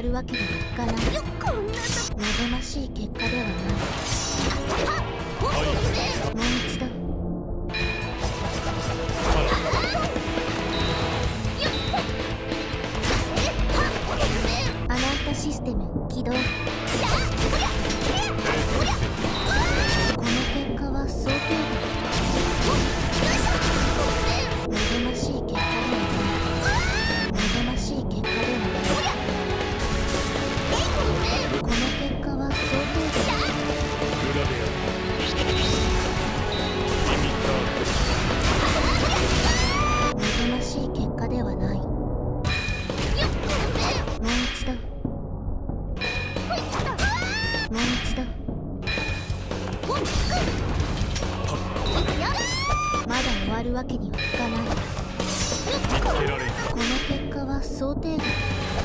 わるわけにはいかない。望ましい結果ではない。もう一度。アナンタシステム起動。この結果は想定外。望ましい結果ではない。望ましい結果ではない。この結果は想定外。 裏でやる。 望ましい結果ではない。もう一度。もう一度。まだ終わるわけにはいかない。この結果は想定外。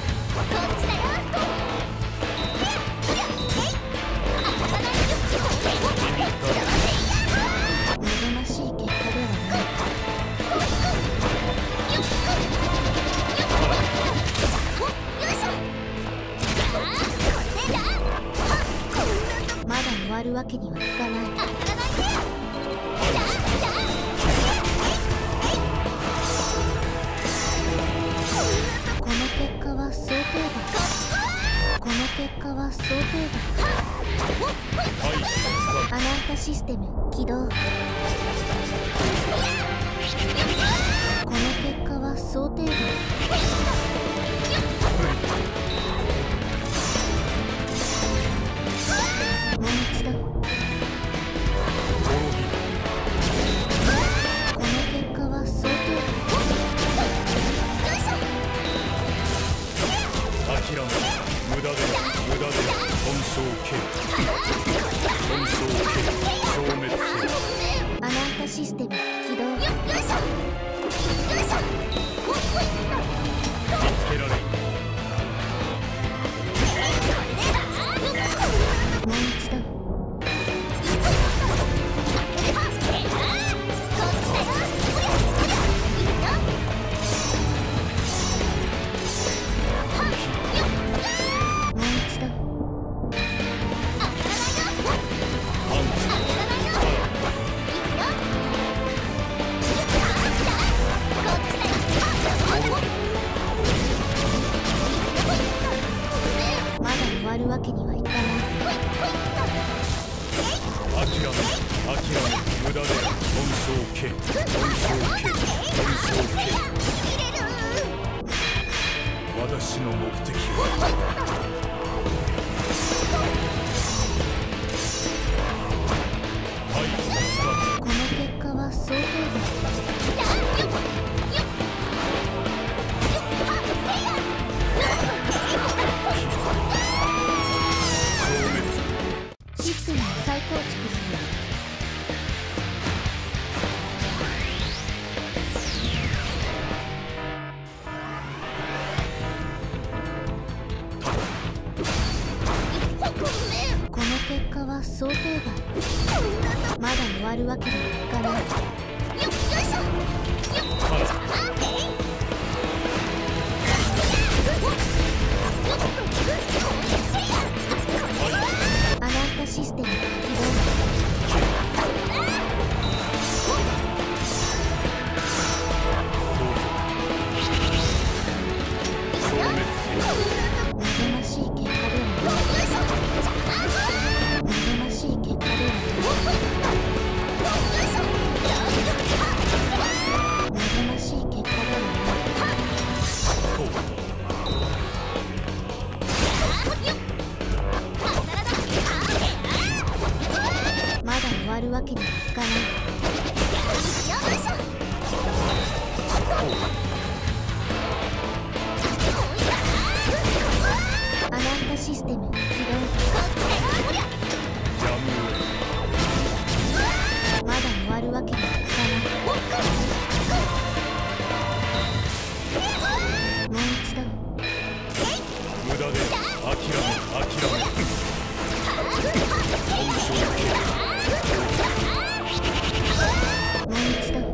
望ましい結果ではない。まだ終わるわけにはいかない。この結果は想定外。この結果は想定外。アナンタシステム起動。この結果は想定外。もう一度。この結果は想定外。 諦め無駄で無駄で本性系本性系消滅せよ。 アナンタシステム起動。 見つけられる。 もう一度。終わるわけにはいかない。 諦め無駄で本性系本性系本性系。私の目的はこの結果は想定外。システムを再構築する。この結果は想定外。まだ終わるわけにはいかない。アナンタシステム起動。望ましい結果ではない。望ましい結果ではない。望ましい結果ではない。まだ終わるわけにはいかない。アナンタシステム起動。まだ終わるわけにはいかない。もう一度。 無駄で諦め本性系。 もう一度。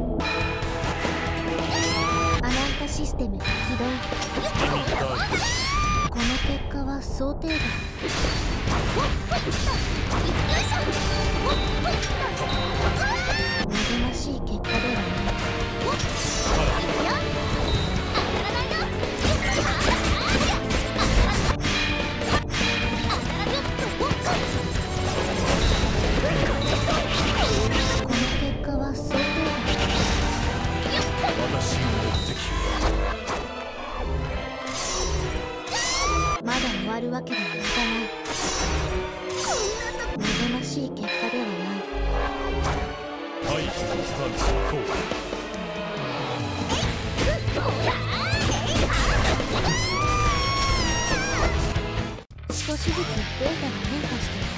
アナンタシステム起動。この結果こう少しずつデータが変化している。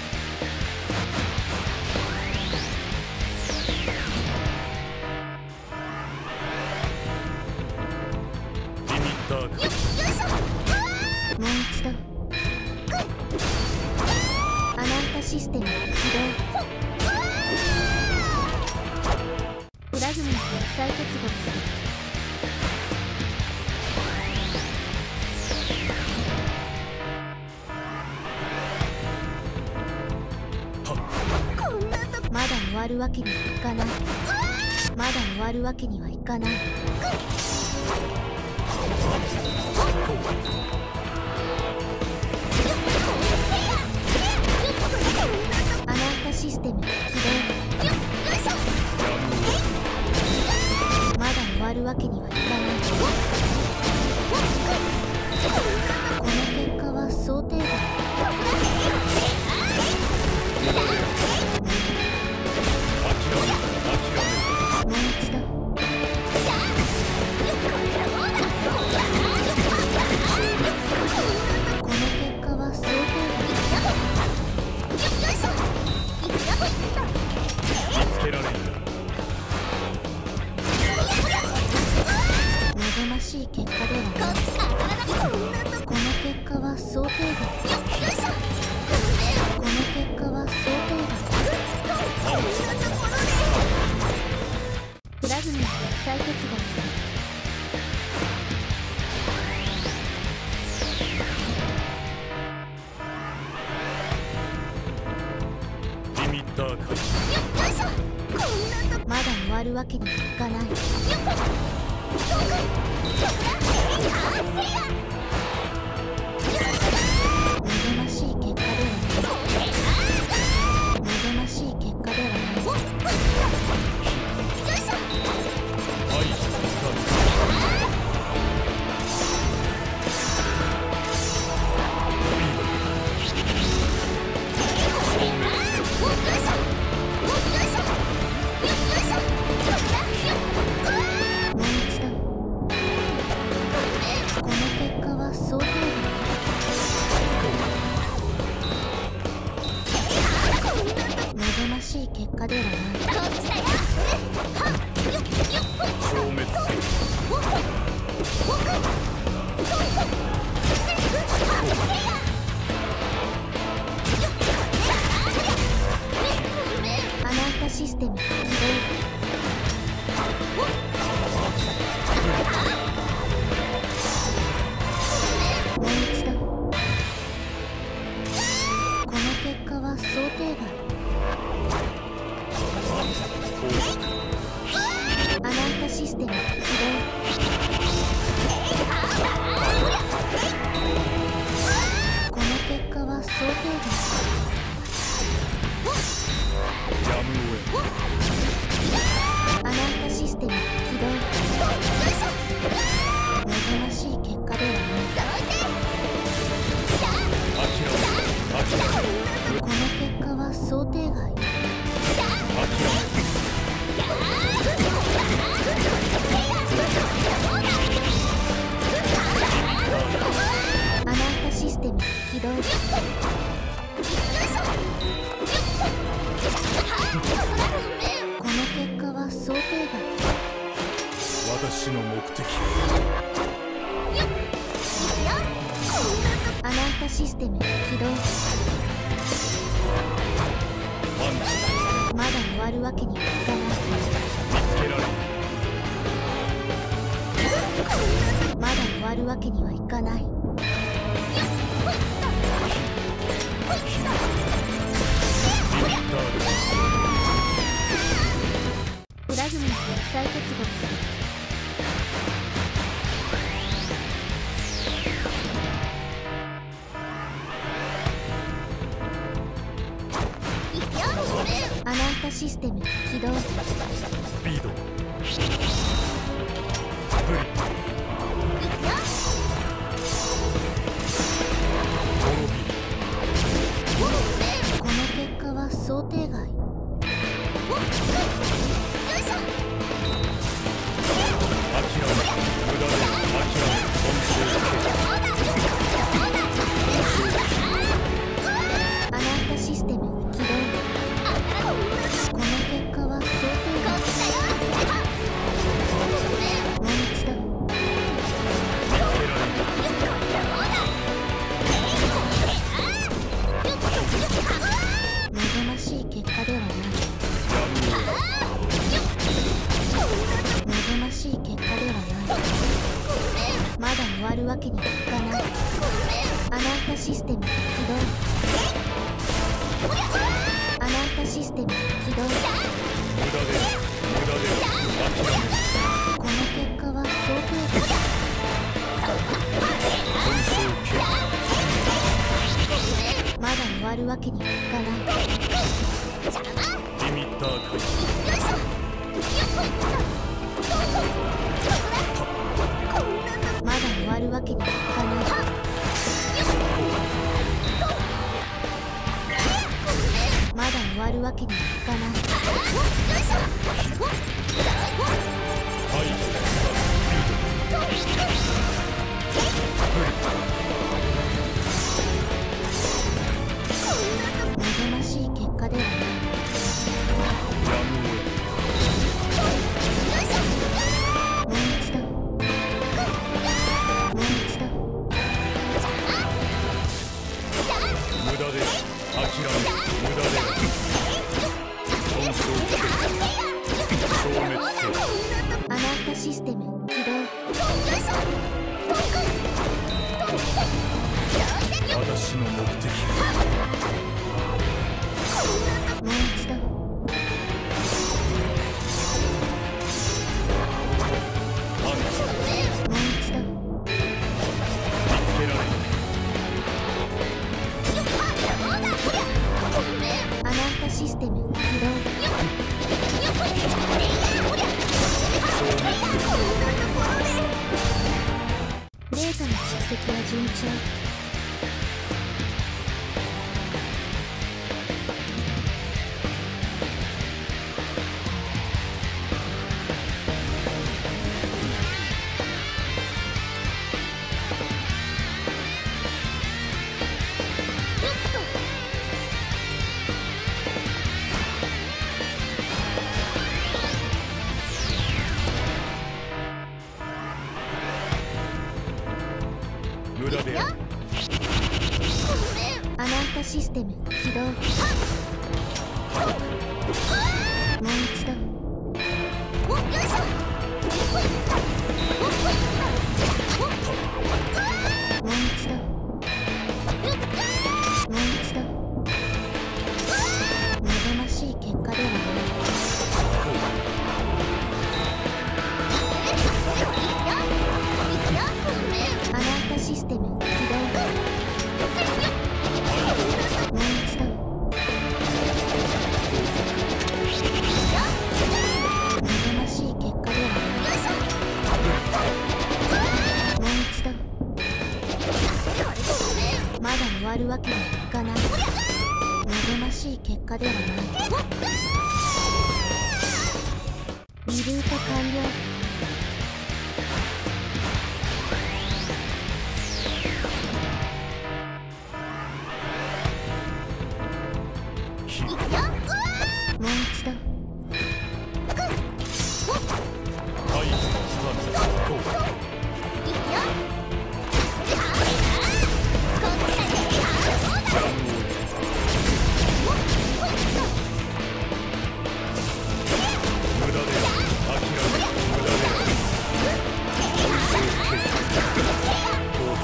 リミッターかもう一度アナンタシステム起動。フラグメントを再結合する。まだ終わるわけにはいかない。まだ終わるわけにはいかない。アナンタシステム起動。まだ終わるわけにはいかない。この結果は想定外。もう一度この結果は想定見つけられる望ましい結果ではない。この結果は想定外。この結果は想定外。フラグメントを再結合する。 リミッターかまだ終わるわけにはいかない。望ましい結果ではない。望ましい結果ではない。もう一度この結果は想定外。望ましい結果ではない。 消滅せよアナンタシステム起動。もう一度この結果は想定外。アナンタシステム起動。この結果は想定外。 やむをアナンタシステム起動。望ましい結果ではない。この結果は想定外。アナンタシステム起動。この結果は想定外。 私の目的アナンタシステム起動。まだ終わるわけにはいかない。 見つけられるまだ終わるわけにはいかない。フラグメントを再結合する。アナンタシステム起動。 スピードスプリットこの結果は想定外。 わるわけにはいかない。アナンタシステム起動。アナンタシステム起動。 無駄で諦める。 この結果は想定外。 本草系まだ終わるわけにはいかない。 リミッター開始。 まだ終わるわけにはいかない。まだ終わるわけにはいかない。 はい望ましい結果ではない。 やむをもう一度。もう一度。 無駄で諦める。無駄で本草系消滅せよ。 アナンタシステム起動。 私の目的もう一度。 パンチもう一度。 見つけられない。 アナンタシステム起動。データの蓄積は順調。 無駄である。 アナンタシステム起動。もう一度。もう一度。もう一度。望ましい結果ではない。アナンタシステム起動。もう一度。望ましい結果ではない。もう一度。まだ終わるわけにはいかない。望ましい結果ではない。リルート完了。もう一度。 はい、こう。無駄で諦める。無駄で本草系後続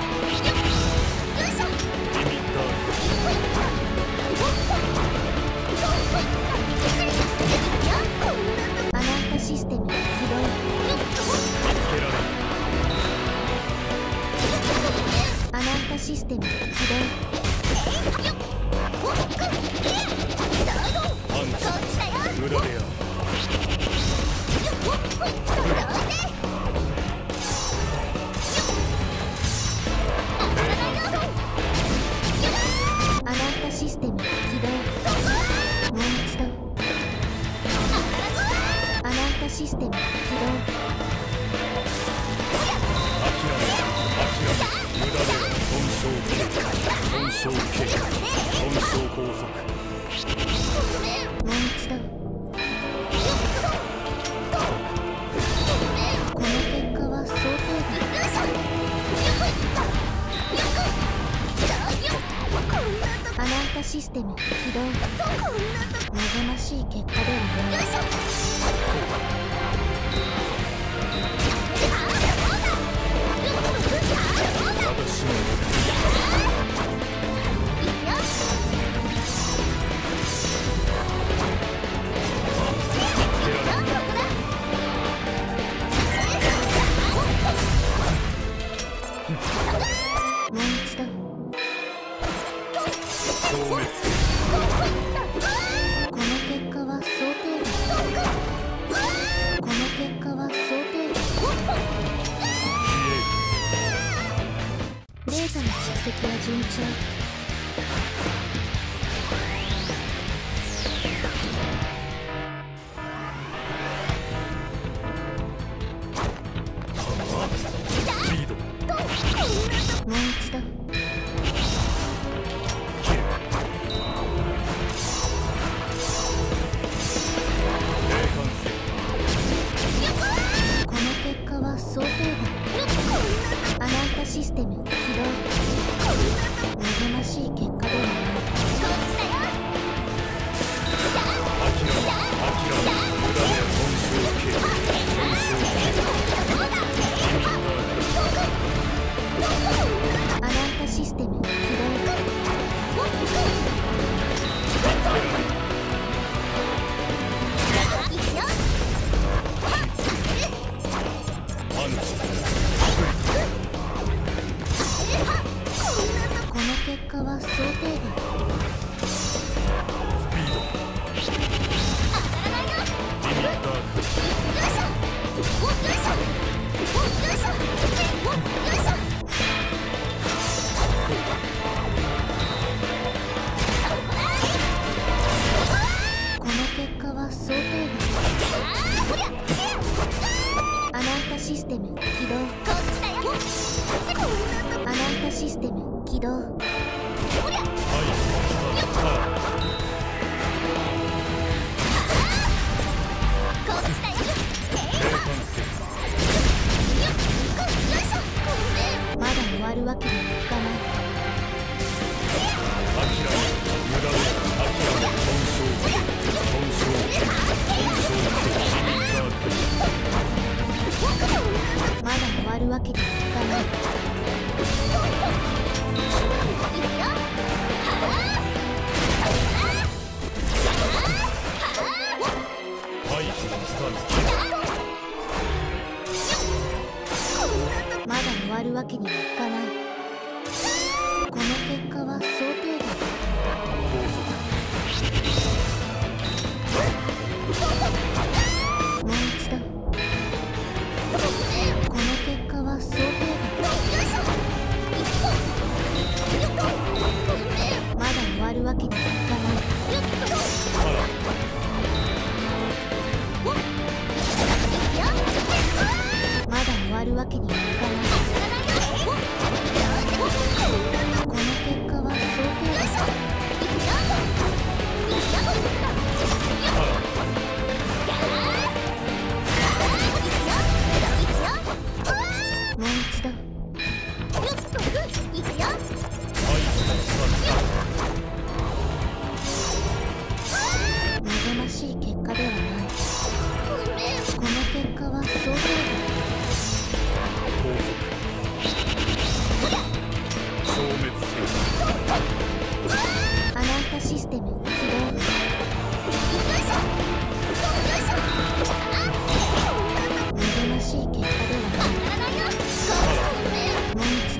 リミッターアナンタシステム起動。 見つけられない。 アナンタシステム起動。 パンチ無駄である。 アナンタシステム起動。もう一度。アナンタシステム起動。 諦める。無駄で本草系本草高速もう一度。この結果は想定外。アナンタシステム起動。望ましい結果ではない。ア績は順調。 スピードもう一度。この結果は想定外。アナウンタシステム起動。望ましい結果ではない。アナウンタシステム起動。この結果は想定外。この結果は想定外。アナウンタシステム起動。アナウンタシステム起動。まだ終わるわけにはいかない。まだ終わるわけにはいかない。まだ終わるわけにはいかない。この結果は想定外。もう一度。この結果は想定外。まだ終わるわけにはいかない。まだ終わるわけにはいかない。この結果は想定外。もう一度。望ましい結果ではない。この結果は想定外。アナウンタシステム起動。望ましい結果ではない。もう一度。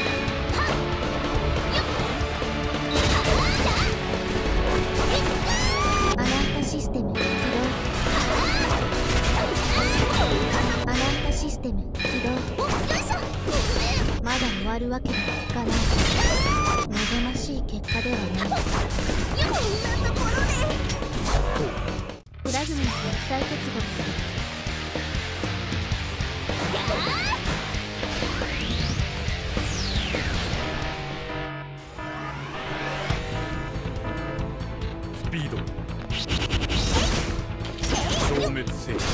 アナウンタシステム起動。アナウンタシステム起動。まだ終わるわけにはいかない。望ましい結果ではない。フラグメントを再結合する。 スピード消滅せよ。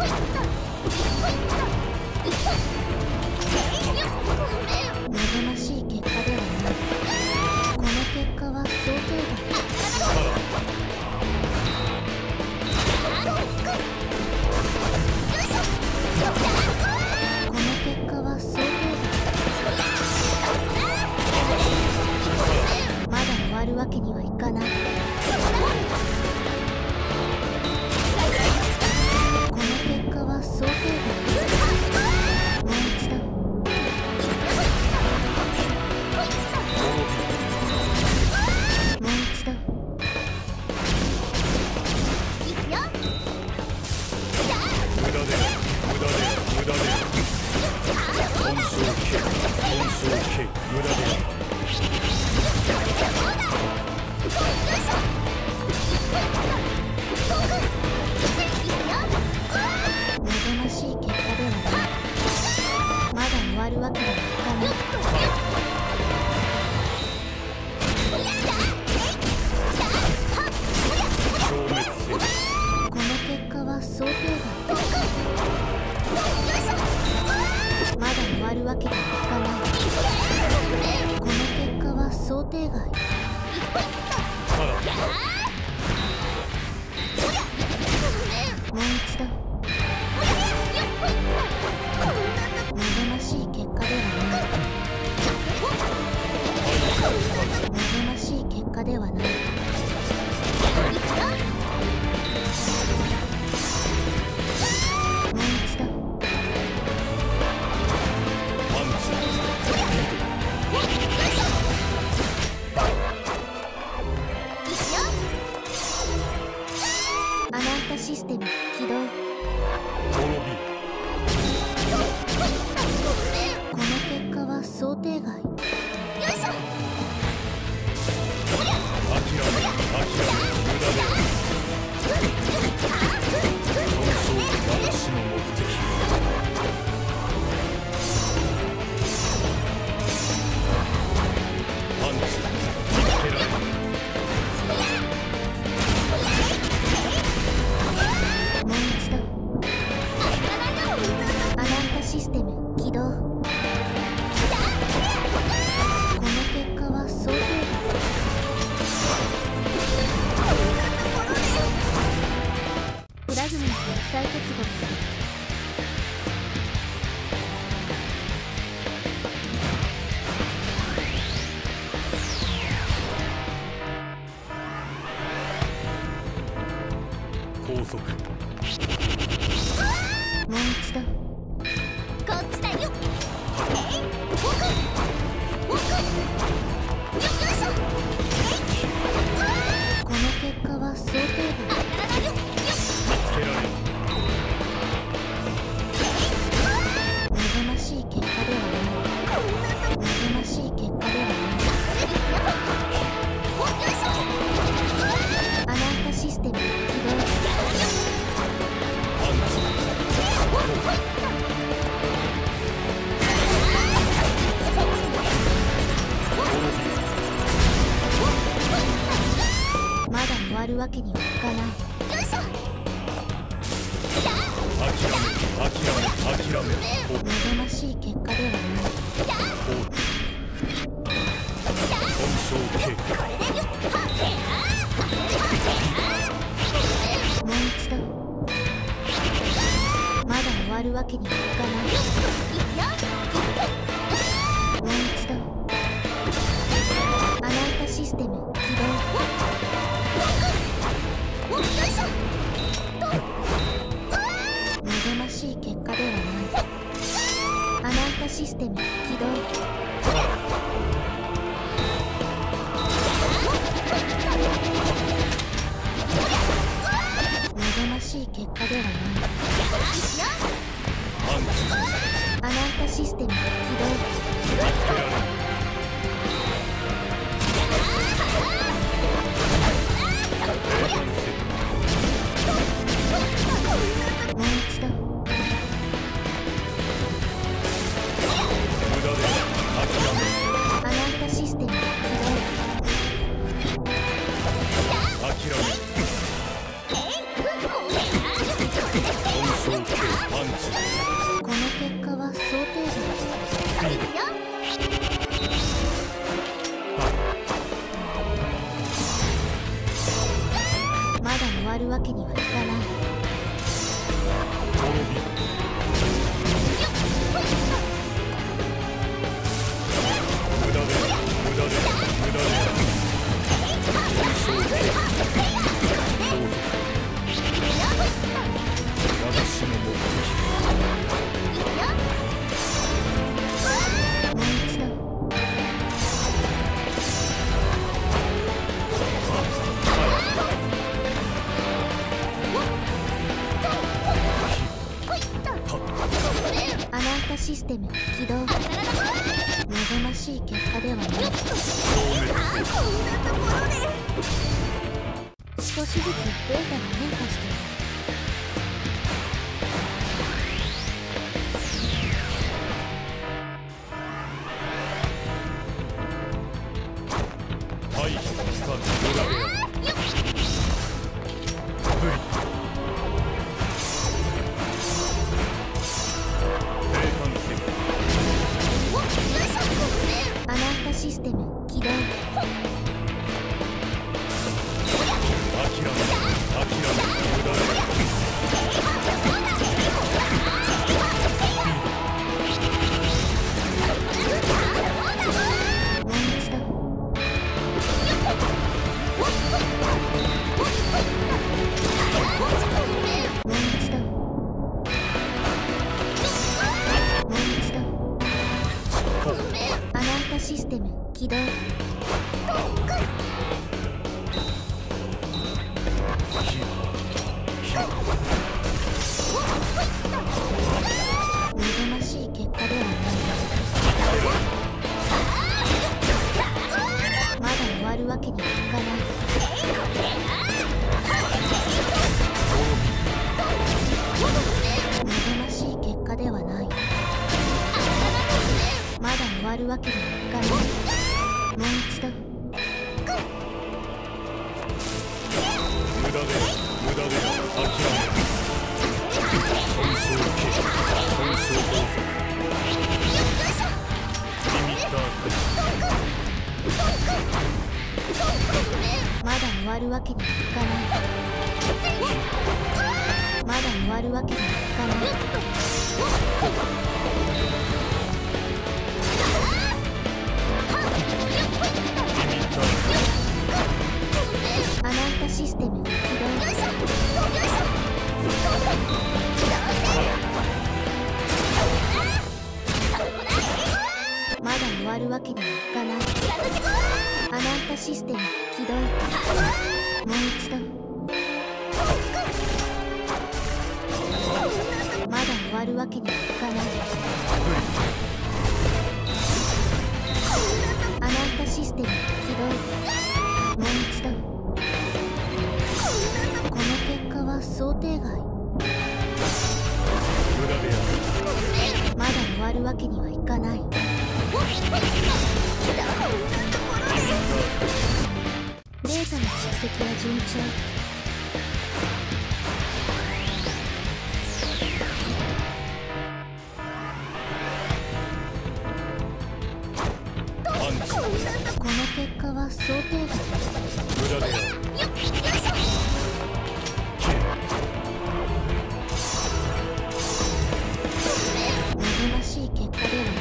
望ましい結果ではない。この結果は想定外。この結果は想定外。まだ終わるわけにはいかない。この結果は想定外。もう一度。 は想定外。まだ終わるわけにはいかない。この結果は想定外。もう一度。望ましい結果ではない。望ましい結果ではない。もう一度。アナンタシステム起動。この結果は想定外。システム起動。この結果は想定外。フラグメントを再結合する。 高速。 もう一度。こっちだよ。この結果は想定外。望ましい結果ではない。望ましい結果ではない。アナンタシステム起動。まだ終わるわけにはいかない。望ましい結果ではない。もう一度。まだ終わるわけにはいかない。もう一度。アナンタシステム起動。望ましい結果ではない。アナンタシステム起動。望ましい結果ではない。アナンタシステム起動。もう一度。アナンタシステム起動。この結果は想定外。まだ終わるわけにはいかない。もう一度。アナンタシステム起動。望ましい結果ではない。少しずつデータが変化している。 るわけにはいかない。もう一度。 無駄で諦める。遁走を切る。遁走暴走。リミッター解除。 まだ終わるわけにはいかない。まだ終わるわけにはいかない。アナンタシステム起動。まだ終わるわけにはいかない。アナンタシステム起動。もう一度。まだ終わるわけにはいかない。アナンタシステム起動。もう一度。この結果は想定外。 無駄である。 まだ終わるわけにはいかない。データの蓄積は順調。この結果は想定外。 無駄である。 望ましい結果ではない。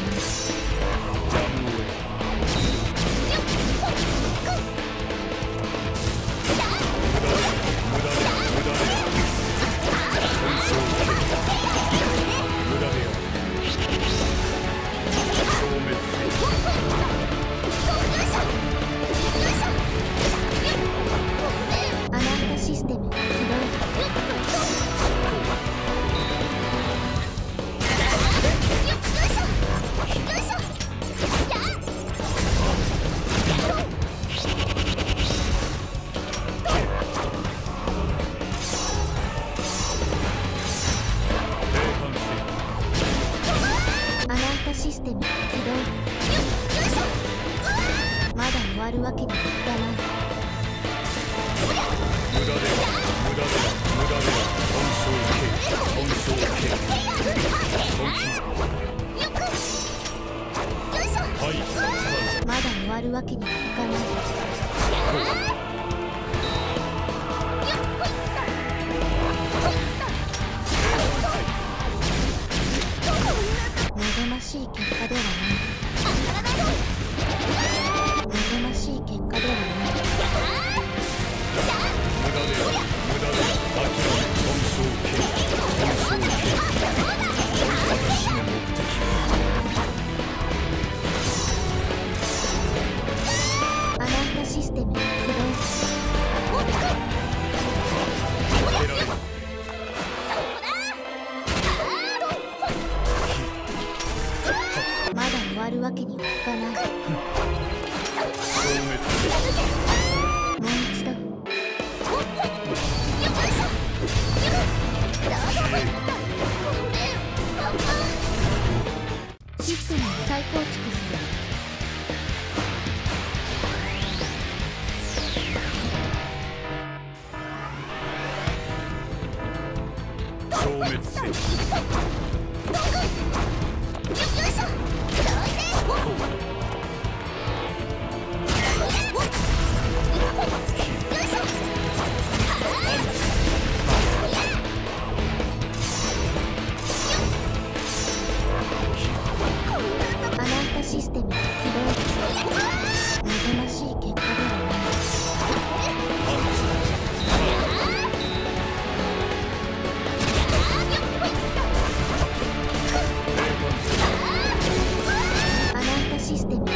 アナンタシステム起動。アナンタシステム起動。まだ終わるわけにはいかない。 無駄である。遁走を切る。はい。 まだ終わるわけにはいかない。望ましい結果ではない。望ましい結果ではない。アナンタシステム起動。まだ終わるわけにはいかない。もう一度。システムを再構築する。 消滅せよ。 アナンタシステム起動。望ましい結果ではない。アナンタシステム起動。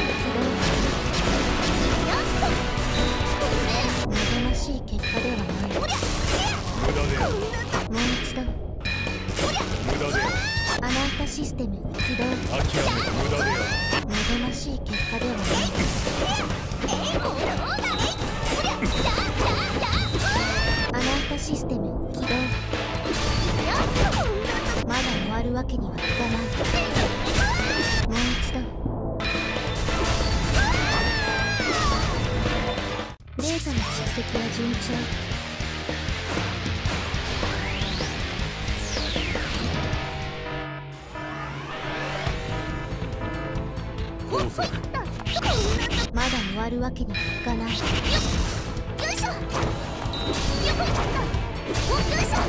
望ましい結果ではない。 無駄である。 もう一度。 無駄である。 アナンタシステム起動。 諦める。無駄である。 望ましい結果ではない。アナンタシステム起動。まだ終わるわけにはいかない。もう一度。 たの蓄積は順調。 高速まだ終わるわけにはいかない。よいしょ。よいしょ。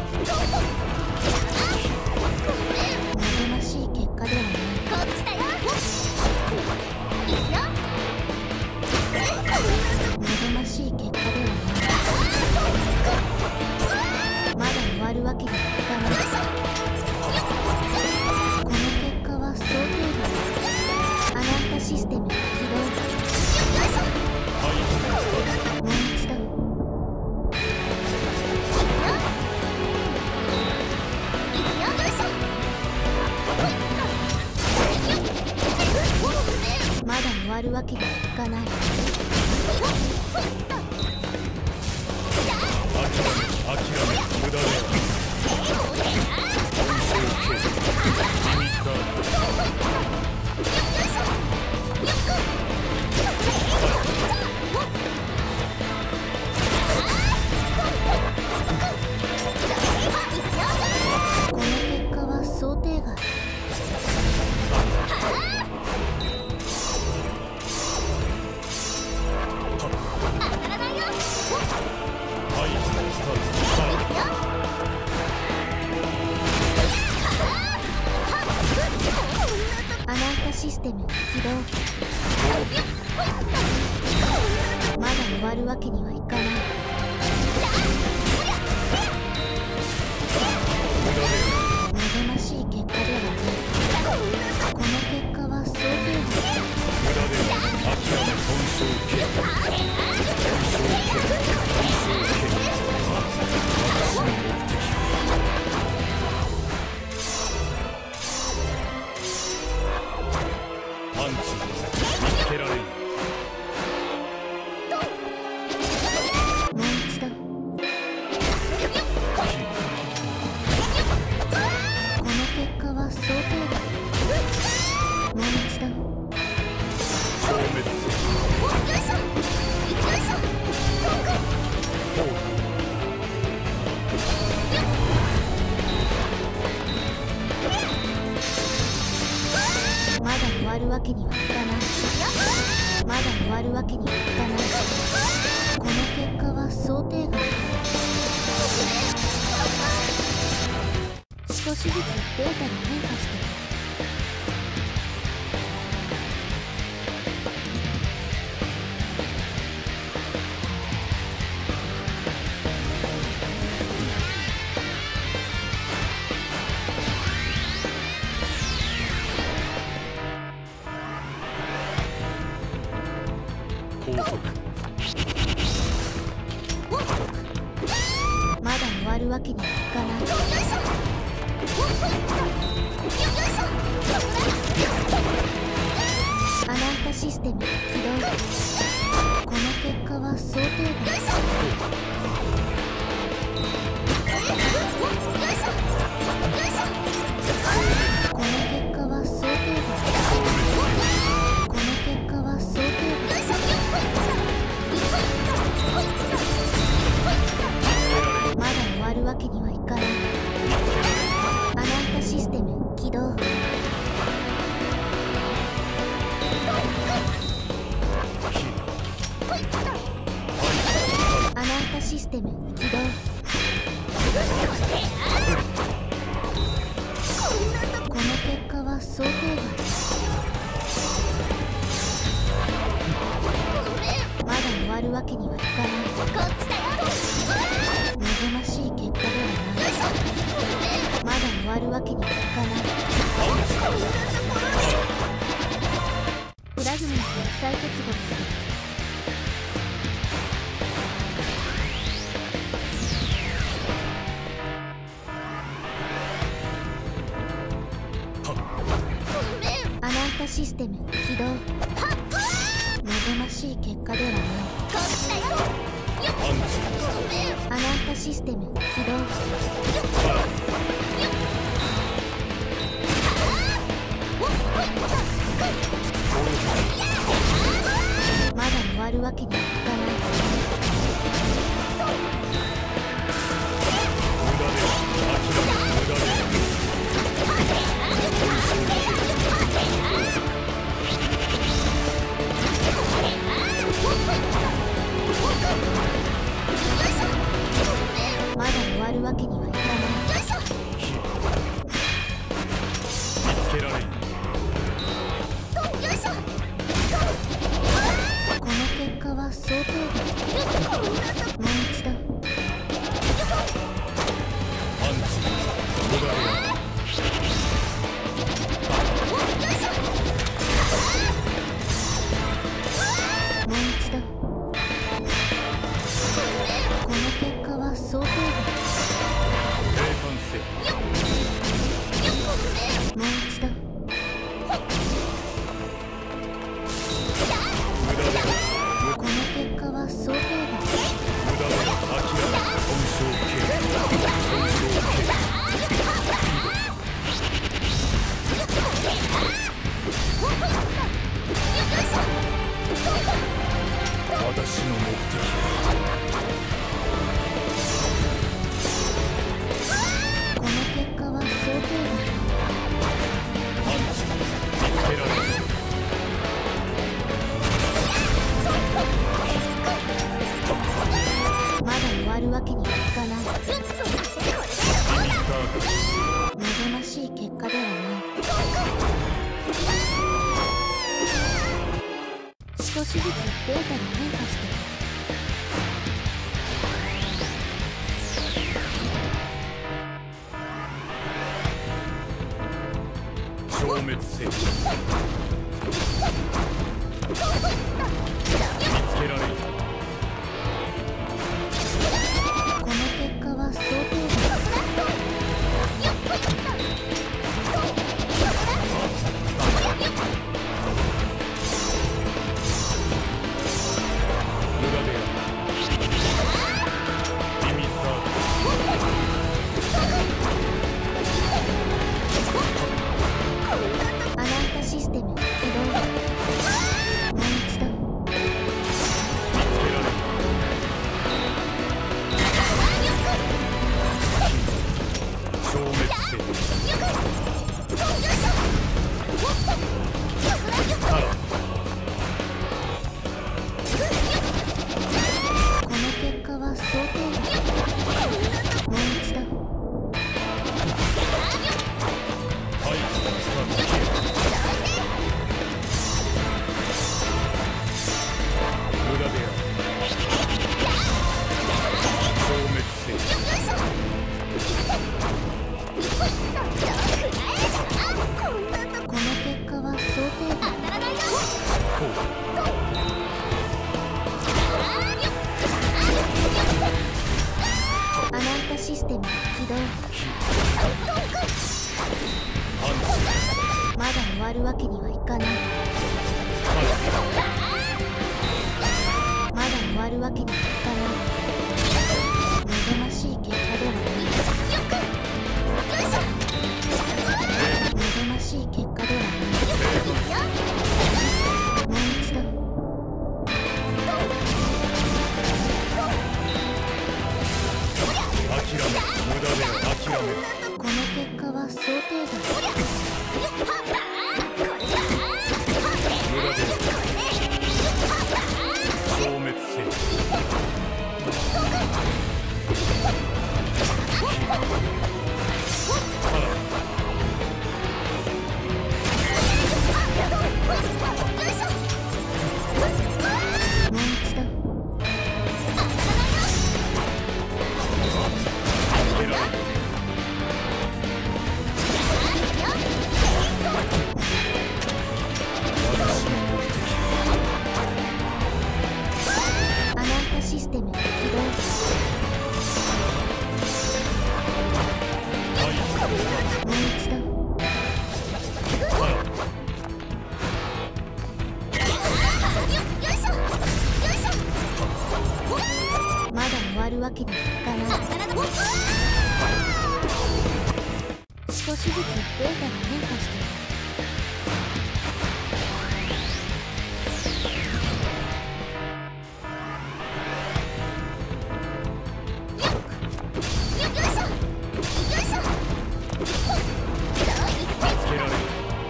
望ましい結果ではない。こっちだよ。いくよ。望ましい結果ではない。まだ終わるわけにはいかない。この結果は想定外。アナンタシステム起動。もう一度。まだ終わるわけにはいかない。 諦め無駄である。 この結果は想定外。アナンタシステム起動。まだ終わるわけにはいかない。望ましい結果ではない。この結果は想定外。 無駄で諦め損傷系パンチ見つけられる。 もう一度。この結果は想定外。もう一度。 消滅する。 まだ終わるわけにはいかない。まだ終わるわけにはいかない。この結果は想定外。少しずつデータが変化している。 高速まだ終わるわけにはいかない。アナンタシステム起動。この結果は想定外。この結果は想定外。この結果は想定外。まだ終わるわけにはいかない。アナンタシステム起動。アナンタシステム起動。この結果は想定外。まだ終わるわけにはいかない。望ましい結果ではない。まだ終わるわけにはいかない。フラグメントを再結合する。アナンタシステム起動。望ましい結果ではない。アナンタシステム起動。まだ終わるわけにはいかない。 もう一度。この結果は想定外。 閉館せもう一度。 無駄でこの結果は想定外。 無駄で諦め本性形私の目的この結果は想定外。 パンチ見つけられるまだ終わるわけにはいかない。望ましい結果ではない。少しずつデータが変化している。 消滅せよ見つけられるこの結果は想定外。 無駄であるリミッターアナンタシステム起動。もう一度。 見つけられる消滅せよさらこの結果は想定外。もう一度。 排除が不可能無駄である消滅せよこの結果は想定外。 こうアナンタシステム起動。 パンチまだ終わるわけにはいかない。まだ終わるわけにはいかない。望ましい結果ではない。望ましい結果ではない。もう一度。 諦め無駄で諦めるこの結果は想定外。 無駄で消滅せよさらにもう一度。 見つけられる私の目的アナンタシステム起動。 排除が不可能もう一度。 さらにまだ終わるわけにはいかない。少しずつデータが変化している。 見つけられる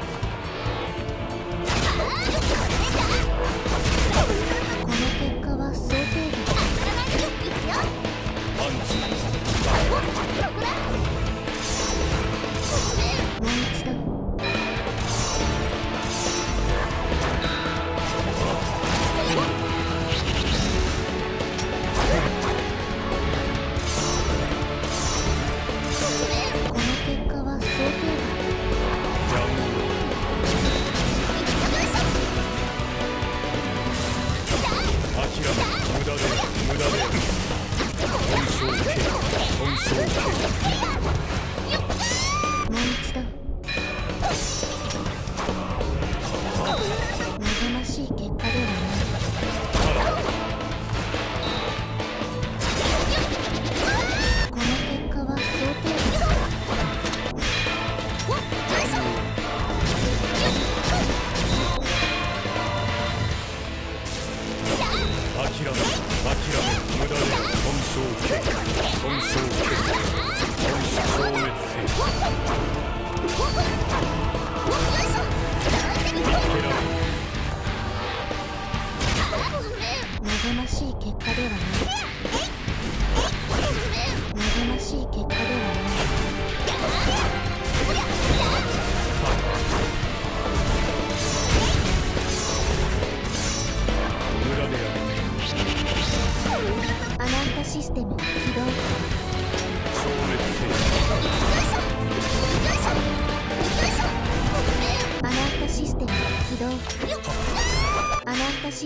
この結果は想定外。 パンチもう一度。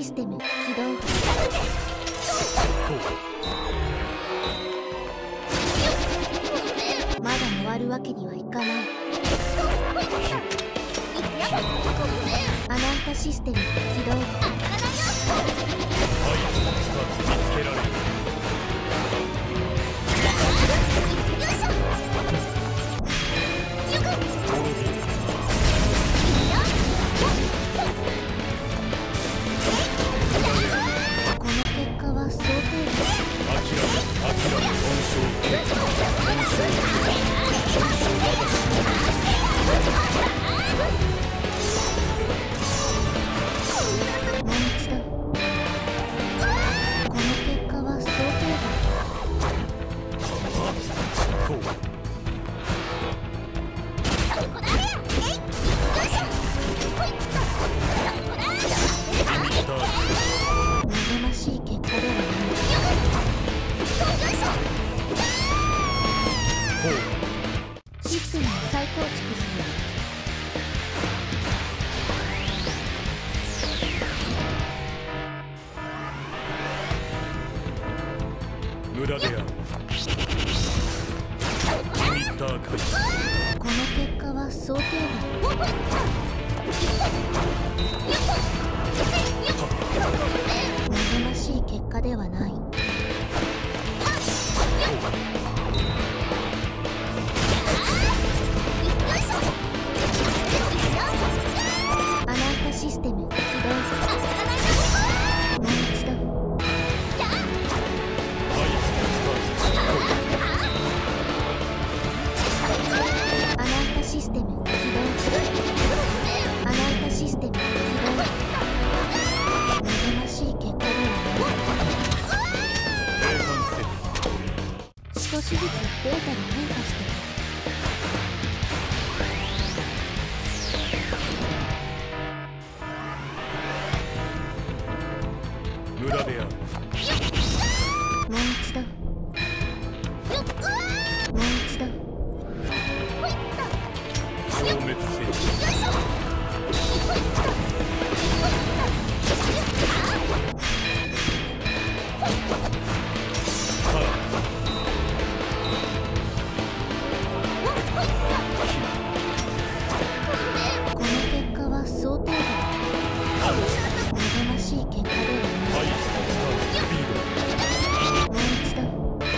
システム起動。まだ終わるわけにはいかない。アナンタシステム起動。 見つけられる。 この結果は想定もう一度。この結果は想定望ましい結果ではない。システムを再構築する。 無駄である。リミッター解除。 この結果は想定外。望ましい結果ではない。アナンタシステム起動。もう一度。アナンタシステム起動。アナンタシステム起動。望ましい結果ではない。少しずつデータが変化している。 無駄である。 もう一度。もう一度。 消滅せよ。 この結果は想定外。望ましい結果ではない。もう一度。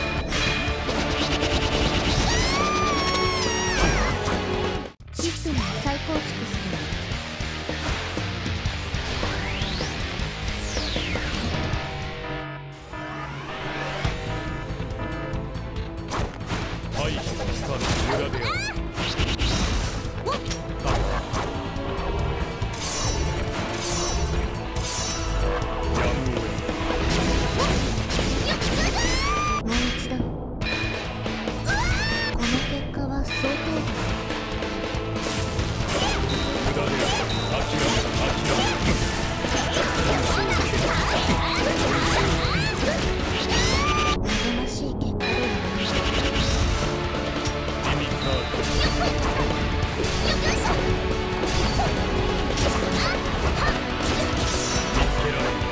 システムを再構築する。 排除不可能。無駄である。 もう一度。この結果は想定外。 無駄である。諦め。 望ましい結果ではない。 リミッター解除。見つけられる。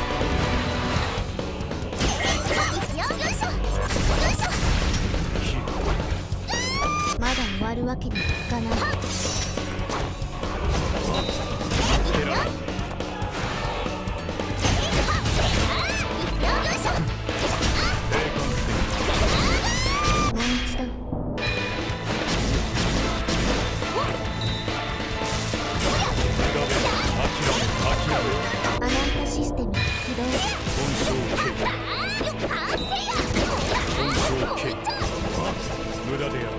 まだ終わるわけにはいかない。 見つけられる。 もう一度。アナンタシステム起動。 無駄である。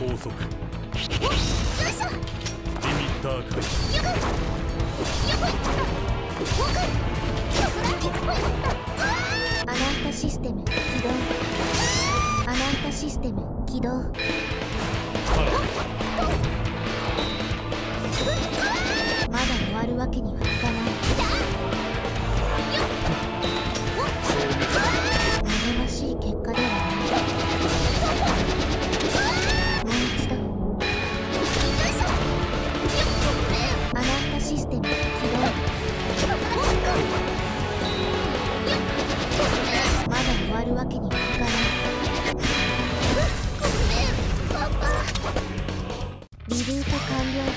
高速よいしょ。 リミッター解除。 よくアナンタシステム起動。アナンタシステム起動。 さらにまだ終わるわけにはいかない。望ましい結果ではない。もう一度アナンタシステム起動。まだ終わるわけにはいかない。リルート完了。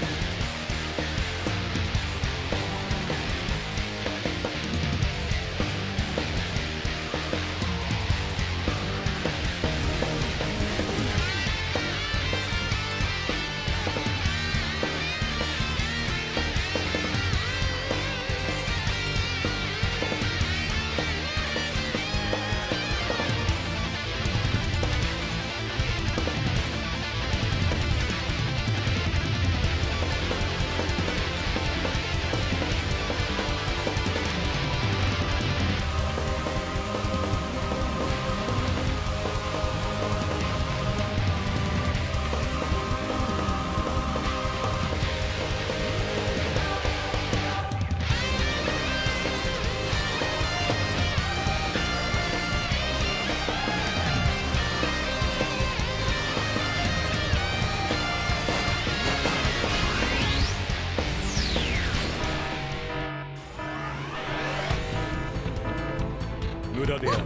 無駄である。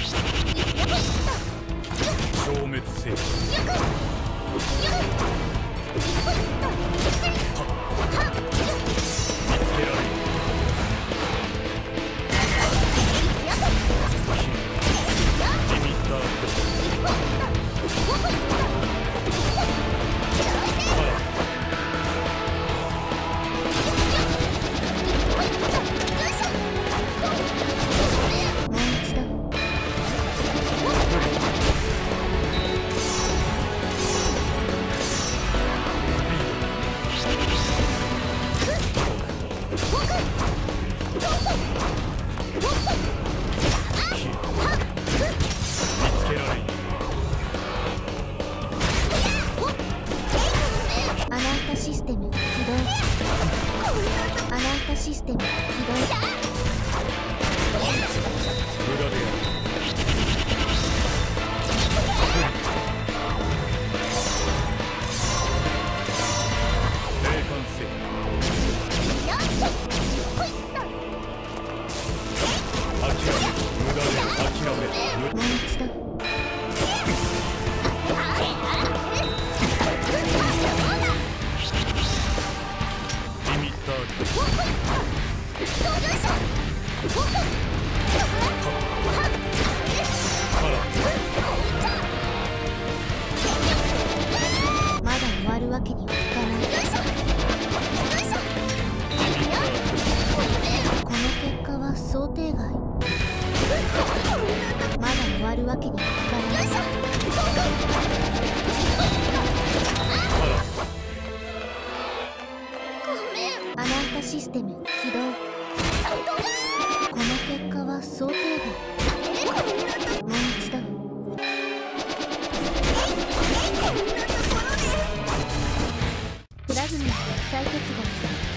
消滅せよ。見つけられる。リミッターシステム起動。アナンタシステム起動。 無駄である。霊感せよ。諦め。無駄で諦め。 もう一度まだ終わるわけにはいかない。この結果は想定外。まだ終わるわけにはいかない。アナンタシステム起動。この結果は想定外。もう一度フラグメント再結合する。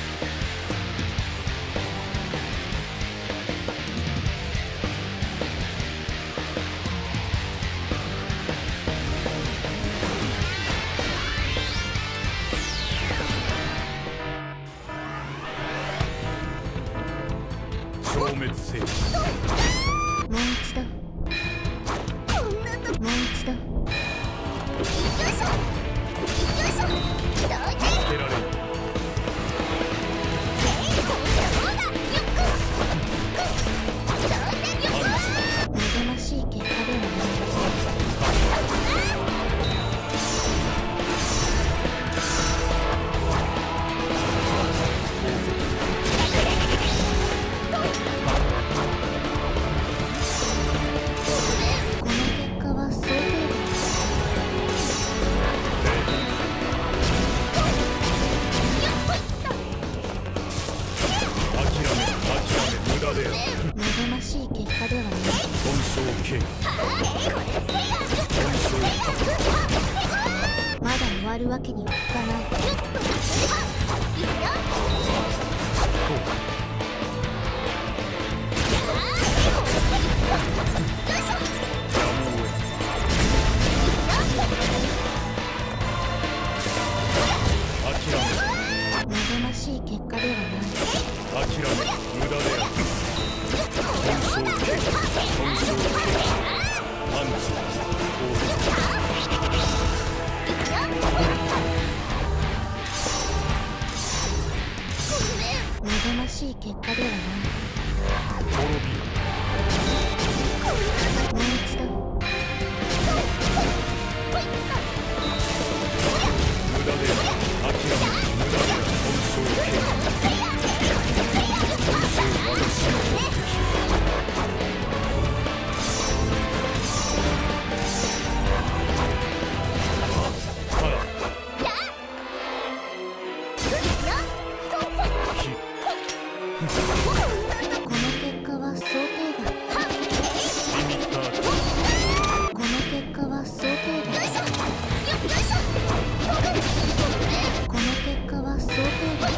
消滅せよ。 もう一度もう一度見つけられる。 望ましい結果ではない。 わるわけにはいかない。望ましい結果ではない。 諦め無駄である。遁走系パンチ望ましい結果ではない。 滅びもう一度。 無駄である。諦め無駄である。遁走系遁走私の敵。 この結果は想定外。この結果は想定外。この結果は想定外。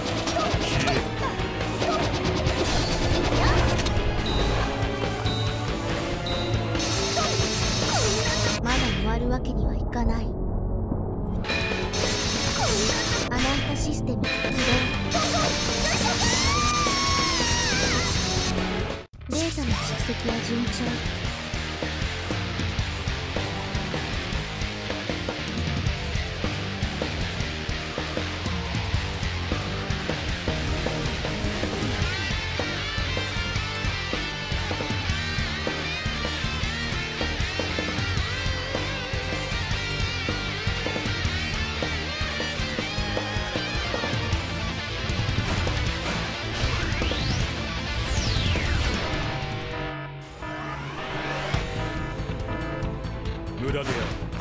まだ終わるわけにはいかない。アナンタシステム起動。データの蓄積は順調。 無駄である。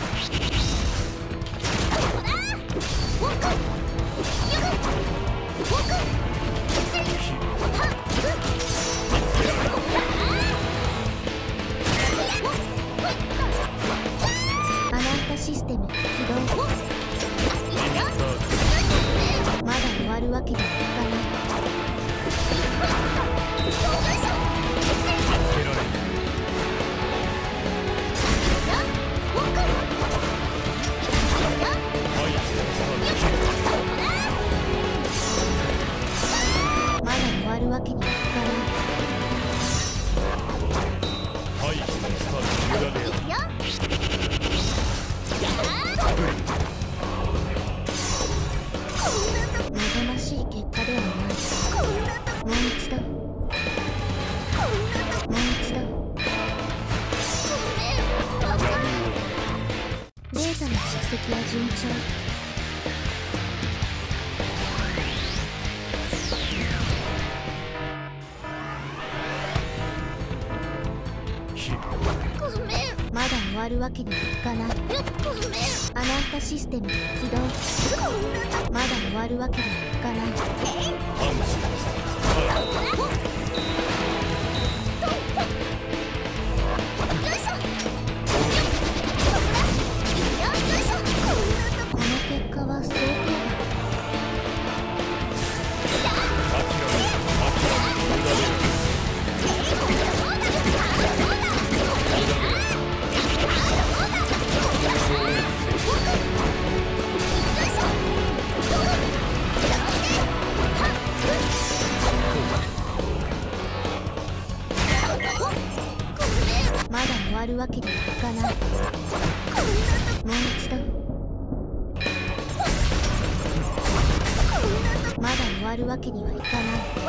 アナンタシステム起動。まだ終わるわけにはいかない。まだ終わるわけにはいかない。 無駄である。 望ましい結果ではない。もう一度。もう一度。データの蓄積は順調。まだ終わるわけにはいかない。アナンタシステム起動。まだ終わるわけにはいかない。 パンチこの結果は想定外。まだ終わるわけにはいかない。もう一度。まだ終わるわけにはいかない。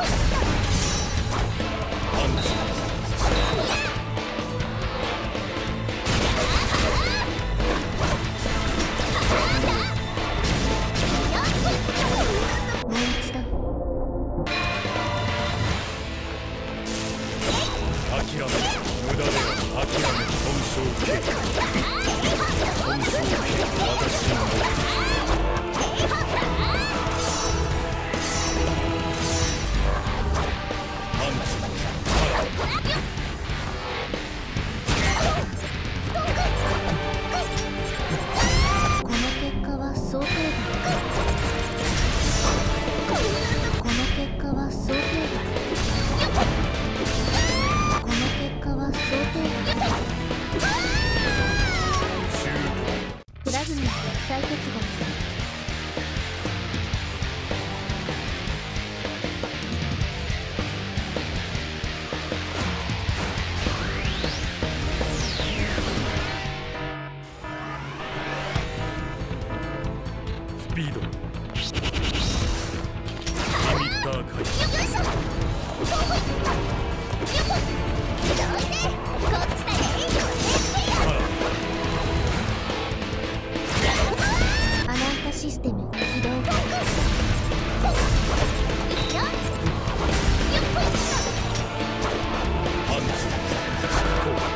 もう一度。 諦め無駄である。諦め遁走系遁走系私のパンチ再結合する。 スピードリミッター解除。 アナンタシステム起動。 パンチこう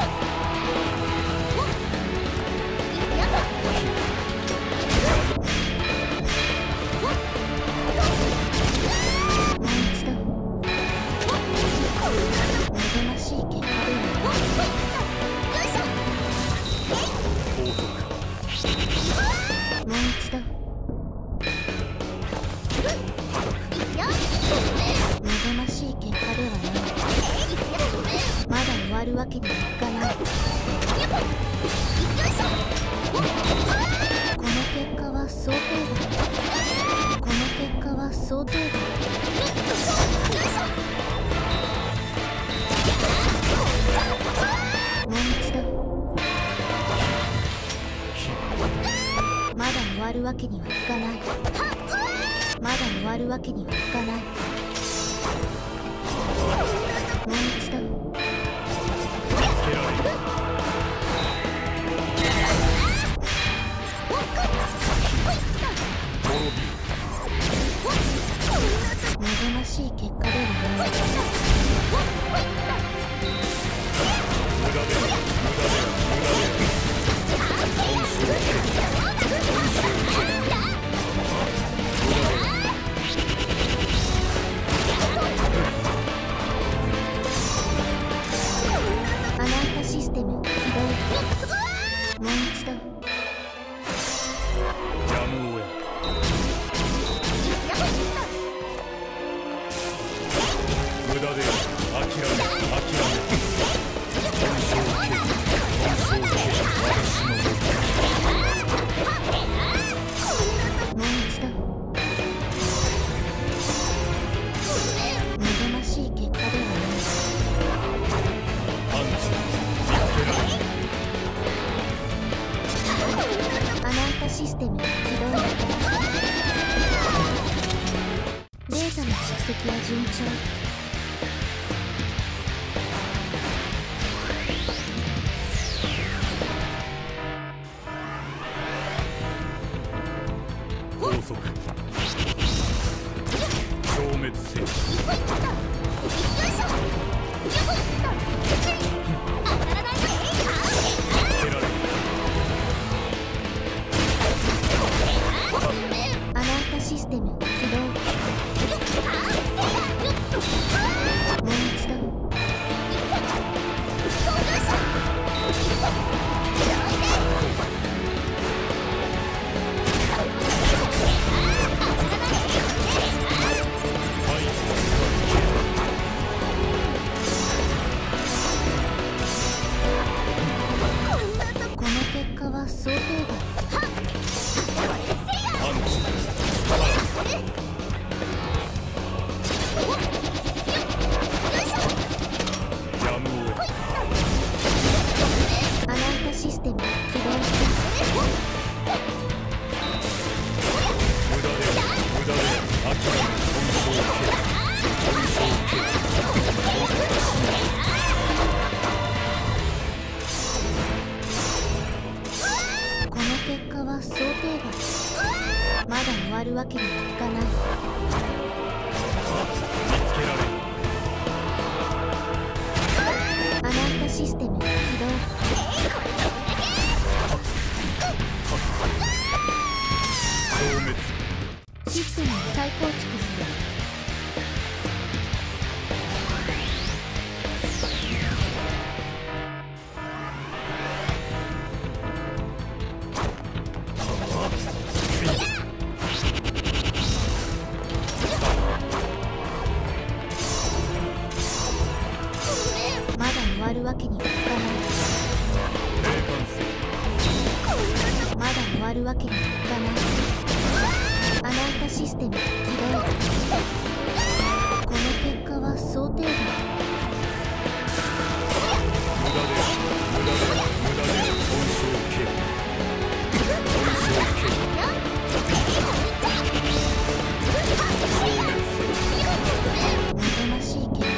もう一度。望ましい結果では高速もう一度。望ましい結果ではない。まだ終わるわけにはいかない。この結果は想定外。この結果は想定外。もう一度。まだ終わるわけにはいかない。まだ終わるわけにはいかない。もう一度。 つけられる。滅び望ましい結果ではない。 無駄で無駄で無駄で本性を蹴る。本性を蹴る。 アナンタシステム起動。もう一度。 やむを得ん。無駄である。諦め本性を蹴る。本性を蹴る。私のもう一度。望ましい結果ではない。 パンチ見つけられる。 アナンタシステム起動。データの蓄積は順調。 高速消滅せよ。つけられる。 アナンタシステム起動。もう一度。この結果は想定外。 パンチやむを得ん。 アナンタシステム起動。 無駄である。無駄である。諦め本性を蹴る。本性を蹴る。 この結果は想定外。まだ終わるわけにはいかない。 見つけられる。 アナンタシステム起動。 消滅。 システムを再構築する。まだ終わるわけにはいかない。 霊感性。 まだ終わるるわけにはいかない。アナンタシステム起動。この結果は想定外。 無駄で本性系望ましい結果では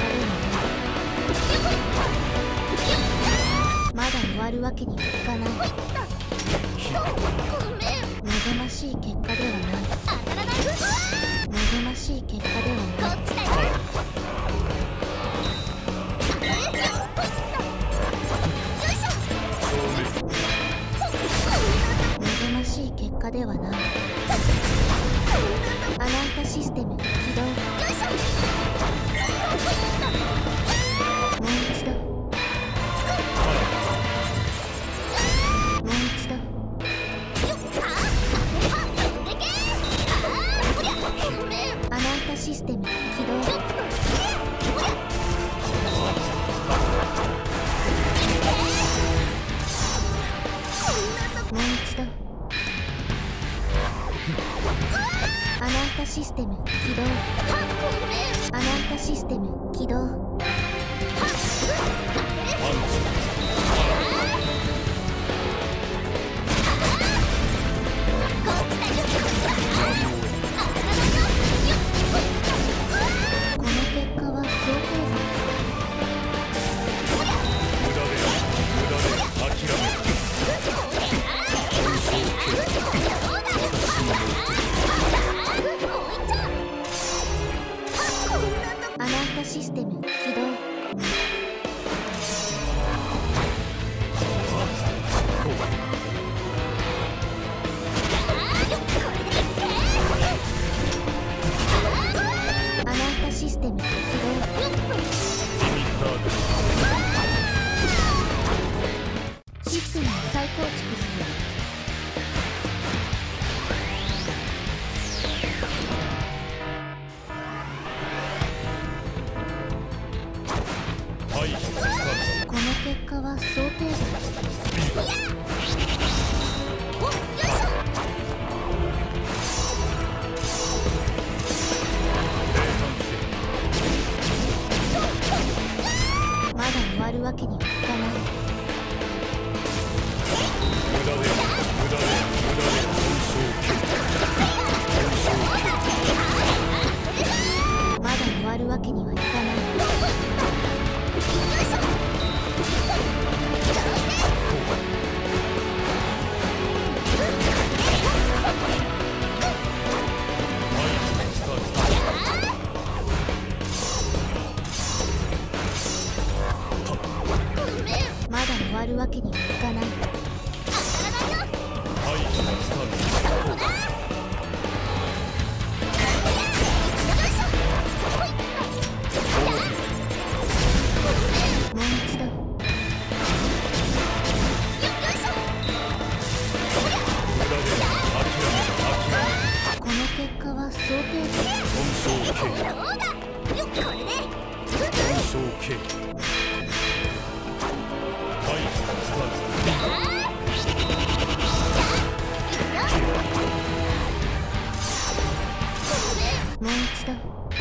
ない。まだ終わるわけにはいかない。望ましい結果ではない。望ましい結果ではない。望ましい結果ではない。アナンタシステム起動。もう一度。もう一度。アナンタシステム起動。もう一度。アナンタシステム起動。アナンタシステム起動。この結果は想定外。アナンタシステム起動。アナンタシステム起動。システムを再構築する。この結果は想定外。まだ終わるわけにはいかない。まだ終わるわけにはいかない。まだ終わるわけにはいかない。もう一度。この結果は想定もう一度。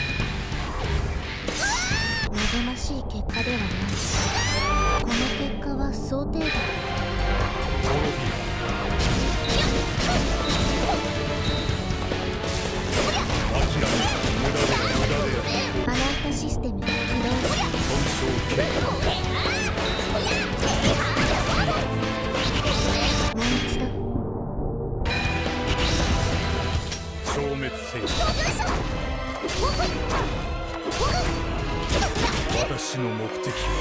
望ましい結果ではない。この結果は想定外。アナンタシステム起動。もう一度。 消滅せよ。私の目的は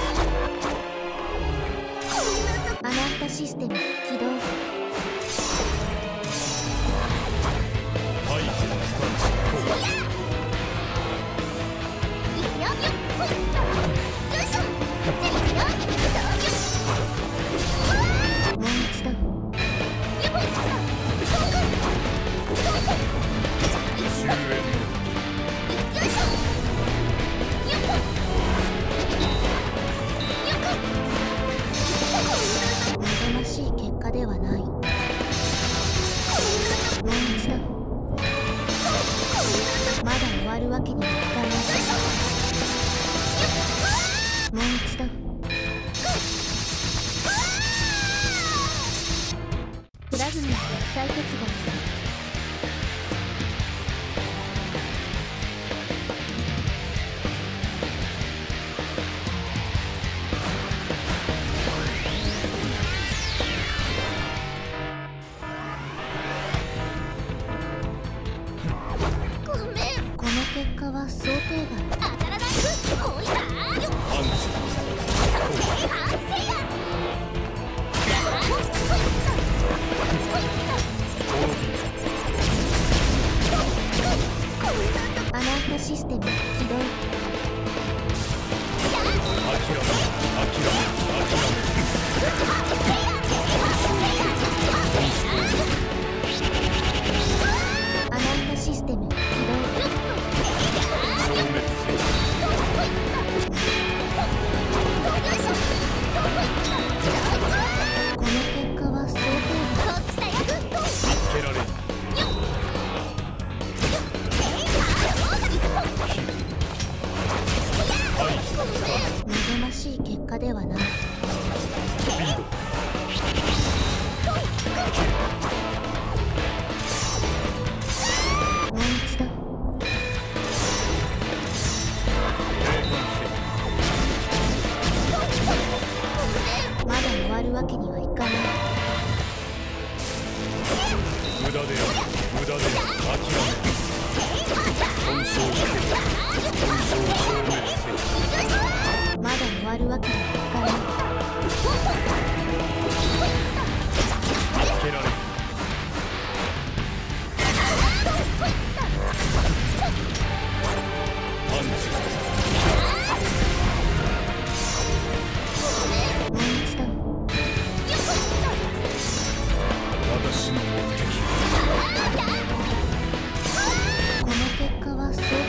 アナンタシステム起動。もう一度。望ましい結果ではない。 わけにはいかない。もう一度。フラグメントを再結合する。結果は想定外。当たらない。おいた。 パンチ。 アナートシステム起動。アナートシステム起動。この結果は想定外。望ましい結果ではない。もう一度。まだ終わるわけにはいかない。 無駄である。無駄である。諦め。損傷を受けた。損傷を消滅せよ。 まだ終わるわけにはいかない。 助けられる。パンチ。 もう一度。 私の目的。 この結果は想定外。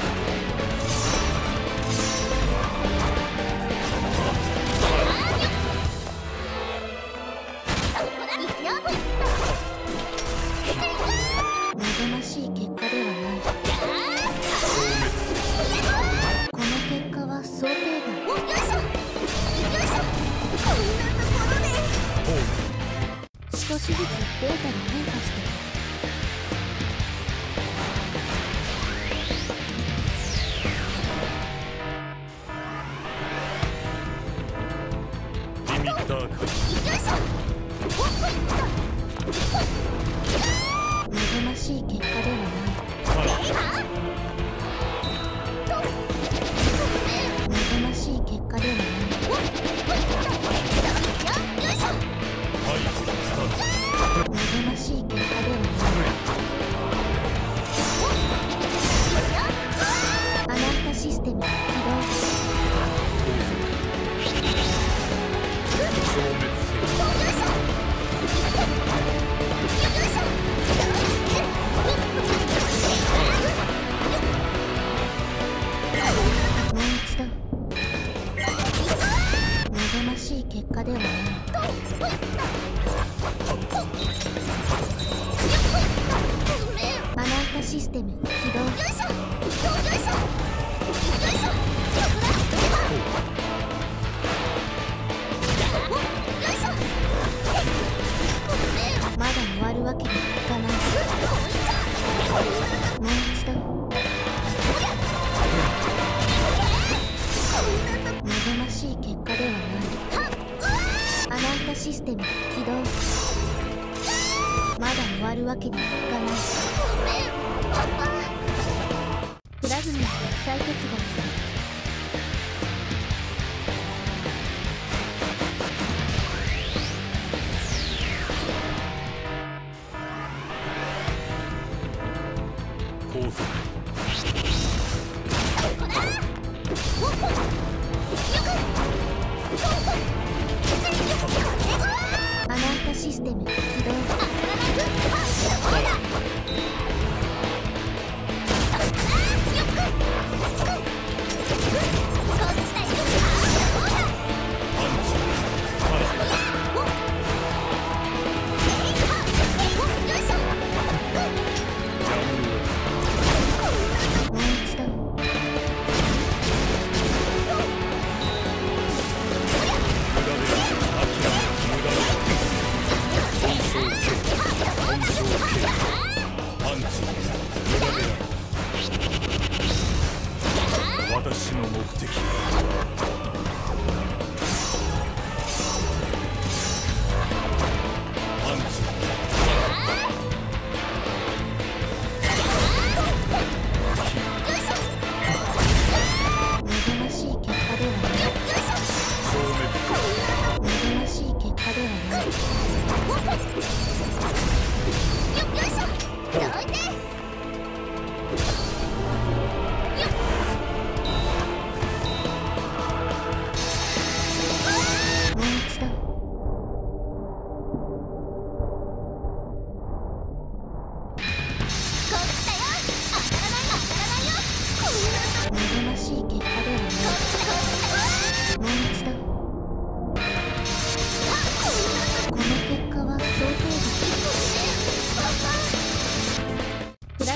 望ましい結果ではない。この結果は想定外。少しずつデータが変化している。 リミッター解除。 望ましい結果ではない。望ましい結果ではない。望ましい結果ではない。アナータシステム起動。 消滅せよ。 もう一度。望ましい結果ではない。アナータシステム起動。まだ終わるわけにはいかない。もう一度。望ましい結果ではない。アナータシステム起動。まだ終わるわけにはいかない。フラグメントを再結合する。 高速。 アナータシステム起動。望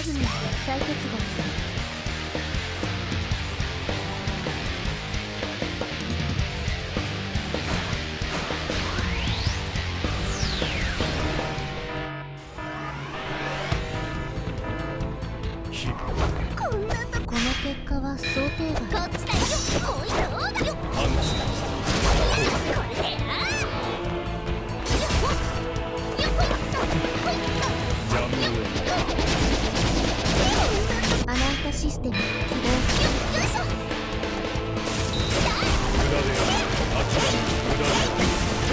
マグナムが再結合する。この結果は想定外。こっちだよ。こいつどうだよ。 パンチこれでジャムウェイアナンタシステム起動。よいしょ。 無駄である諦める無駄である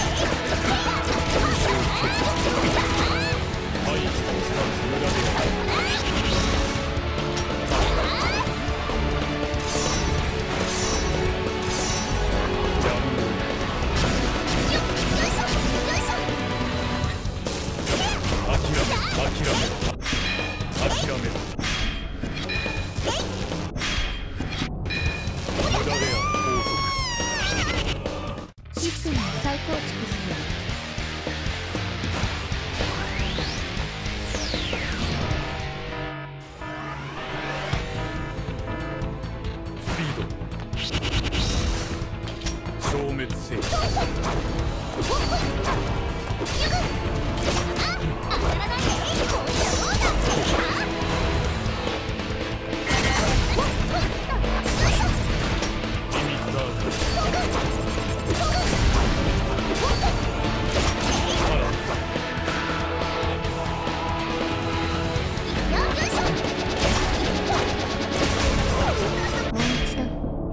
はい無駄であるジャムウェイ諦める無駄であるシステムを再構築する。 スピード消滅せよリミッターもう一度。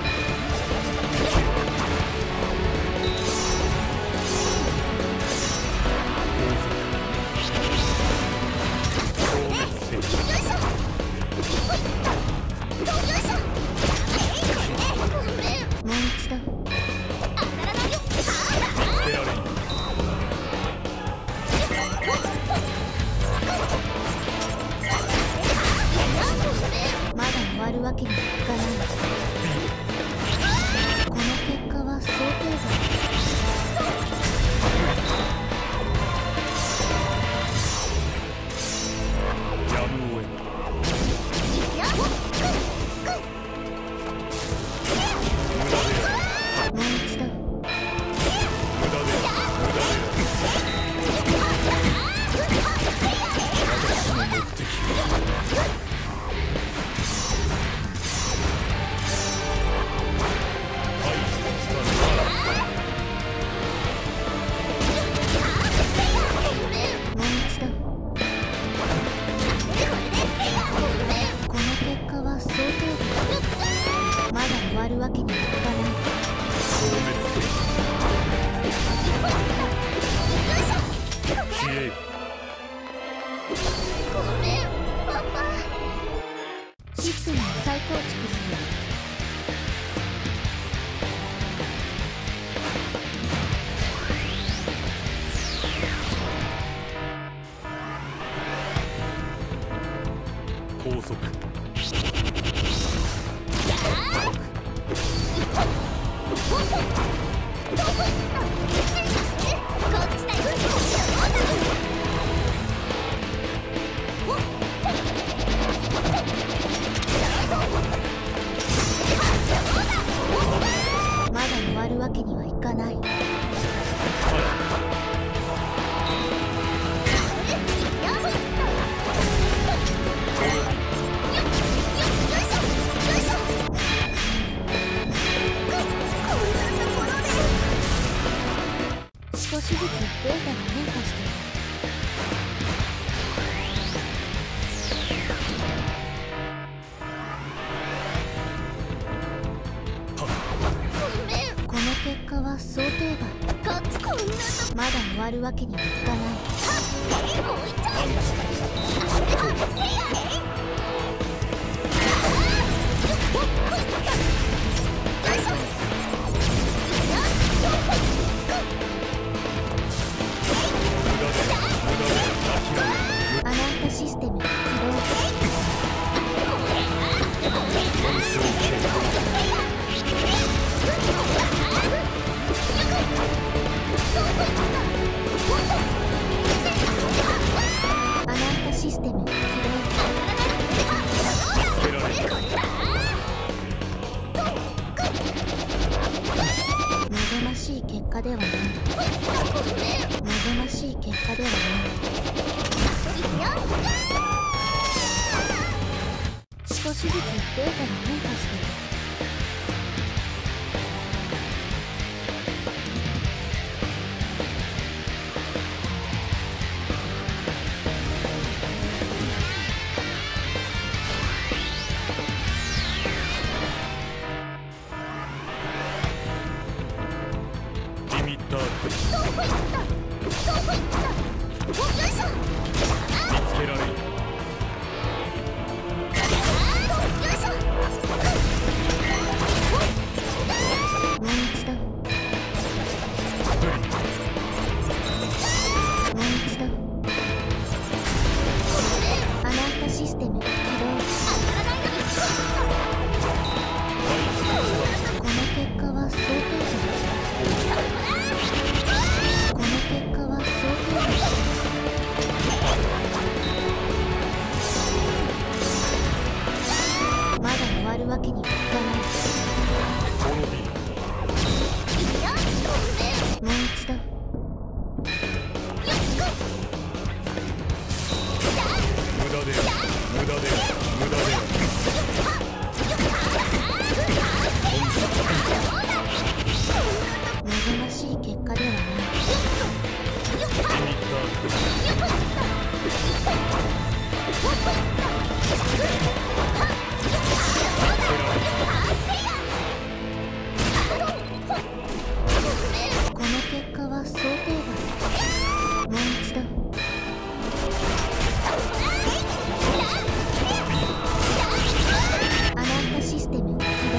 もう一度。まだ終わるわけにはいかない。この結果は想定ジャムウェイ無駄である外。もう一度。 無駄である無駄である私の目的もう一度。この結果は想定外。まだ終わるわけにはいかない。 消滅せよ消えよシステムを再構築する。 高速まだ終わるわけにはいかない。少しずつデータが変化している。この結果は想定外。まだ終わるわけにはいかない。アナンタシステム起動。アナンタ少しずつデータが変化している。わけにはいかない。もう一度。 無駄である、無駄である、無駄である。 望ましい結果ではない。この結果は想定外。もう一度。アナンタシステム起動。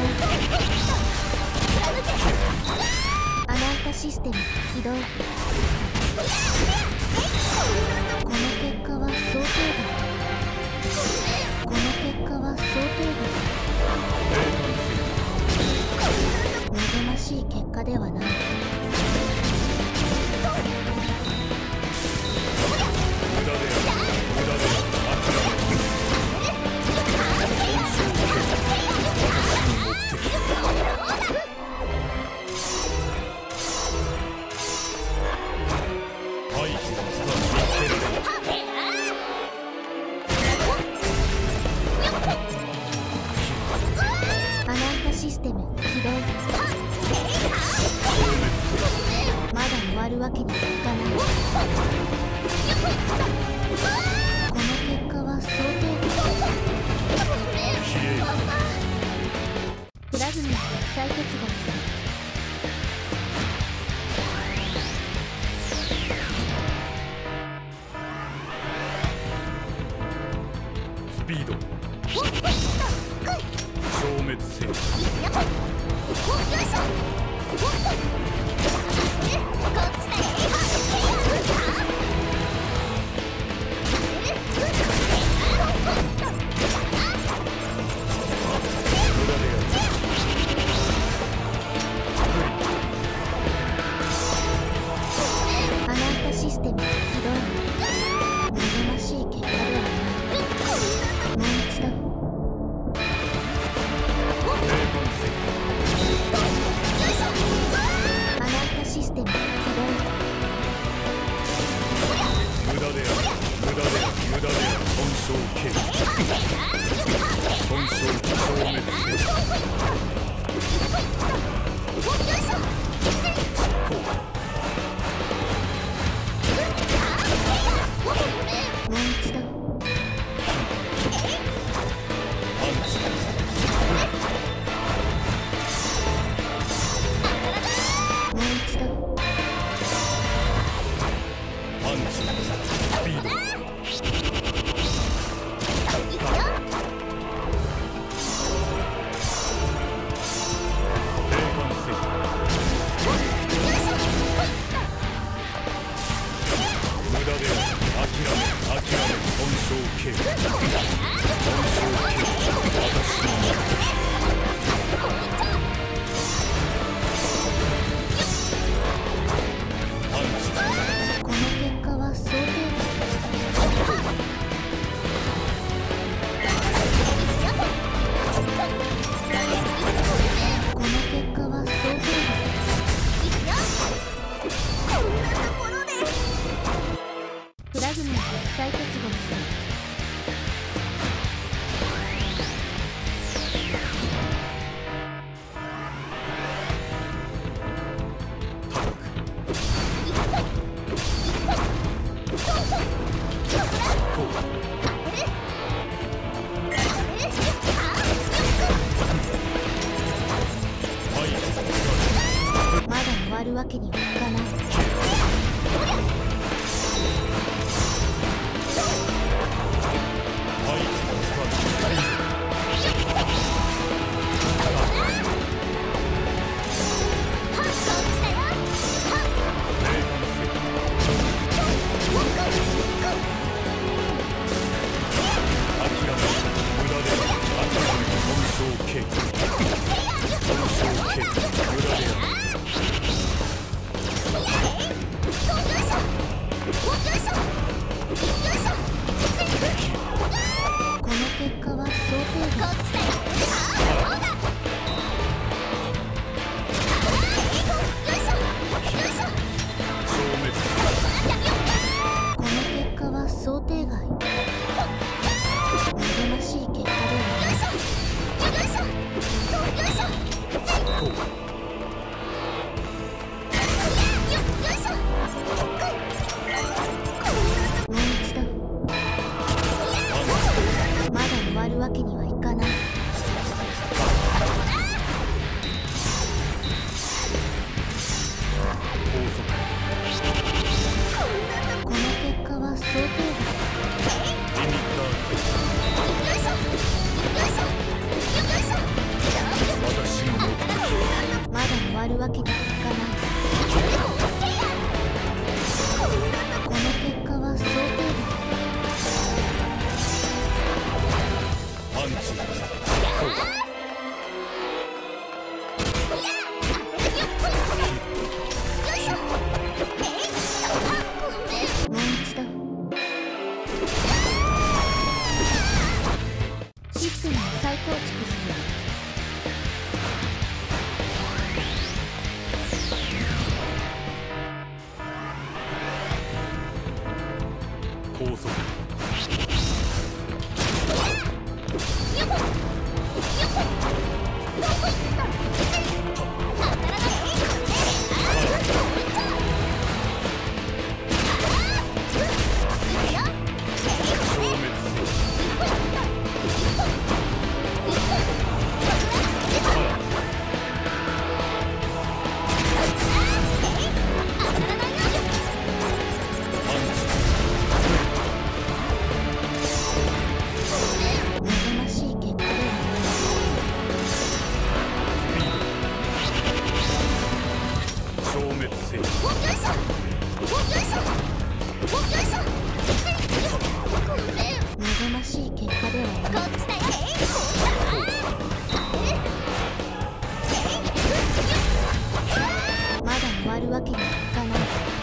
アナンタシステム起動。この結果は想定外。この結果は想定外。望ましい結果ではない。アナンタシステム起動。まだ終わるわけにはいかない。この結果は想定外。フラグメント再結合する。 スピード消滅せよ。 アナンタシステム起動。望ましい結果ではない。もう一度。アナンタシステム起動。 無駄である、無駄である、無駄である。損傷軽損傷消滅せよ。 もう一度。 パンチもう一度。 パンチスピードこの結果は想定外。この結果は想定外。フラグメント再結合する。 わけにはいかない。この結果は想定外。まだ終わるわけにはいかない。この結果は想定外。 パンチもう一度システムを再構築する。 高速望ましい結果ではない。まだ終わるわけにはいかない。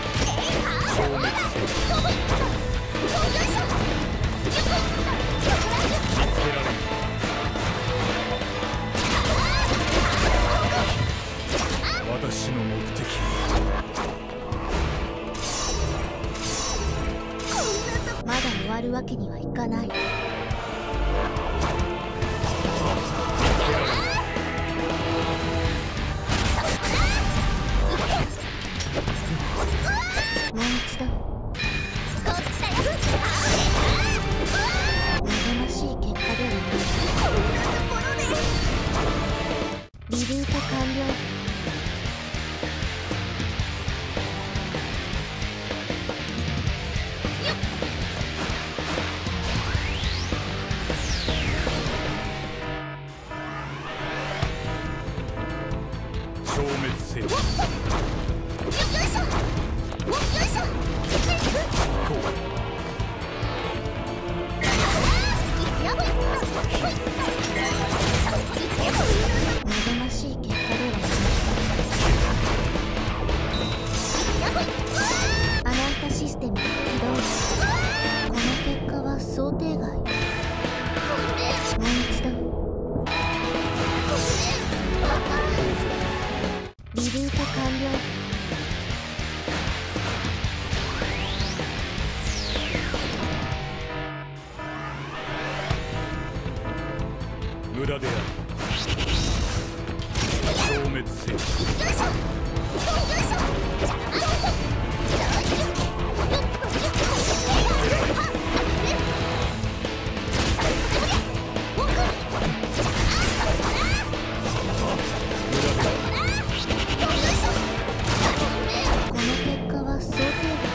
私の目的まだ終わるわけにはいかない。もう一度望ましい結果ではない。リルート完了。 消滅せよ。 望ましい結果ではない。アナンタシステム起動。この結果は想定外。もう一度リルート完了。 無駄である。消滅せよ。 この結果は想定外。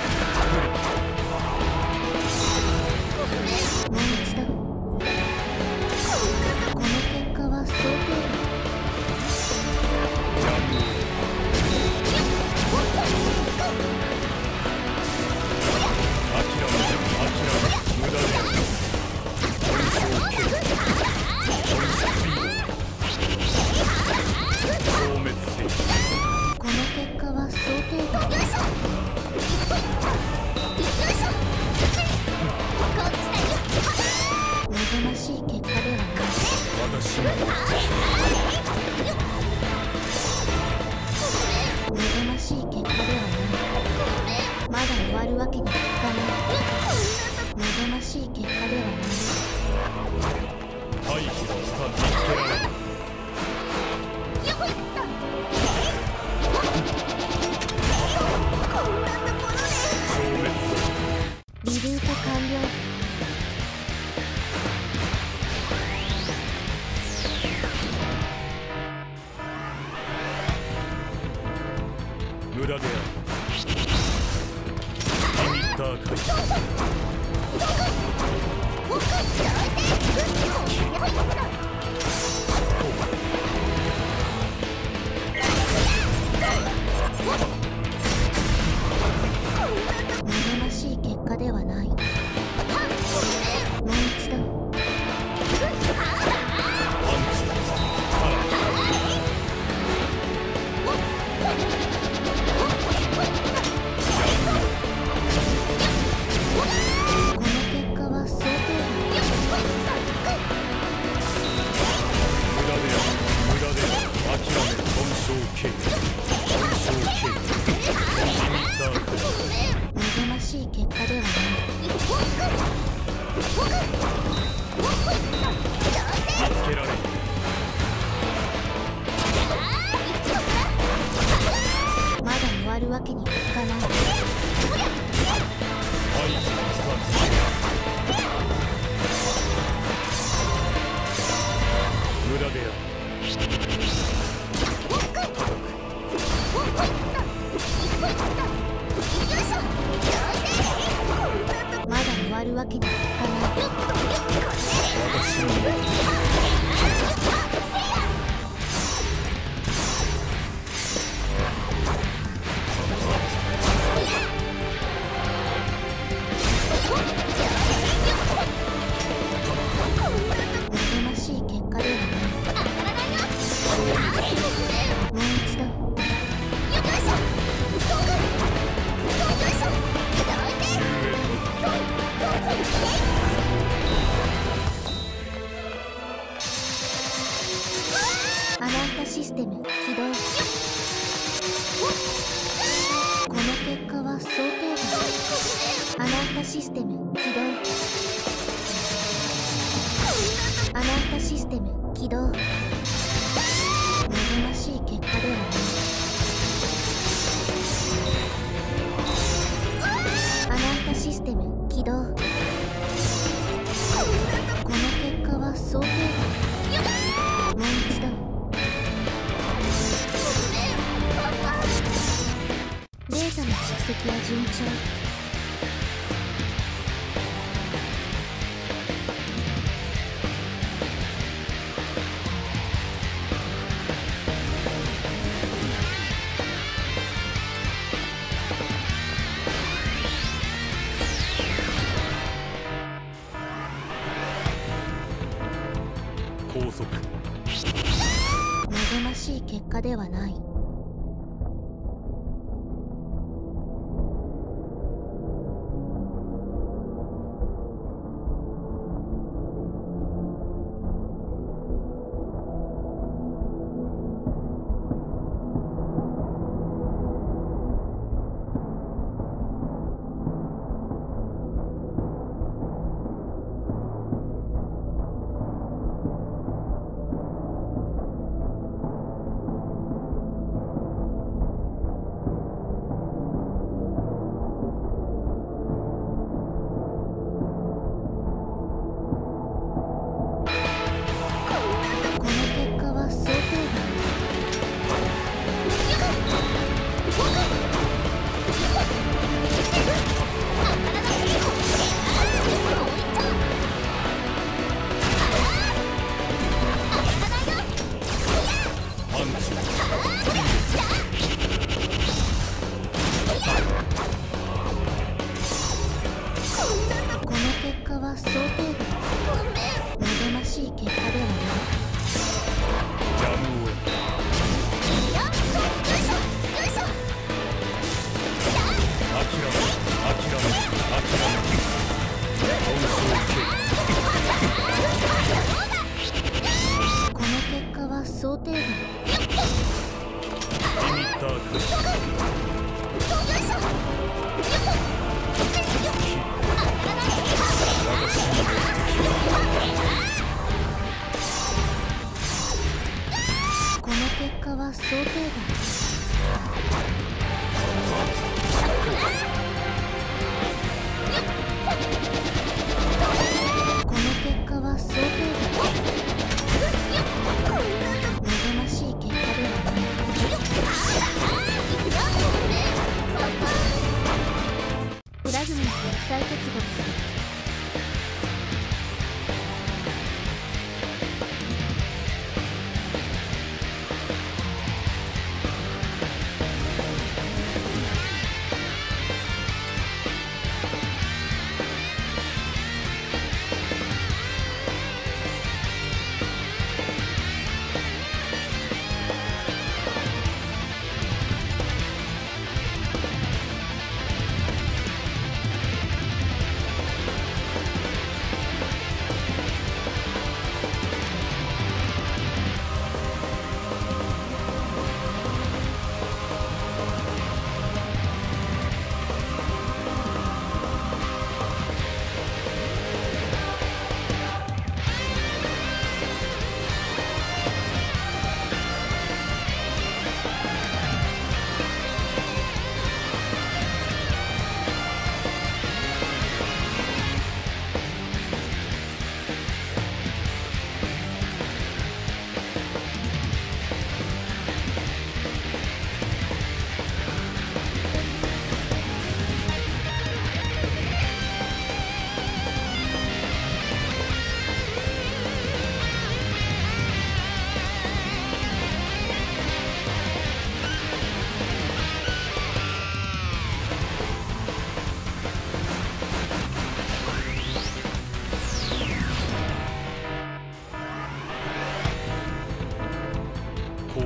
もう一度この結果は想定外。 やむをわるわけにはいかない。 排除つかぬ無駄である。 まだ終わるわけにはいかない。 私の望ましい結果ではない。もう一度。アナンタシステム起動。この結果は想定外。アナンタシステム起動。アナンタシステム起動。望ましい結果ではない。アナンタシステム起動。この結果は想定外。もう一度。データの蓄積は順調。 拘束。 望ましい結果ではない。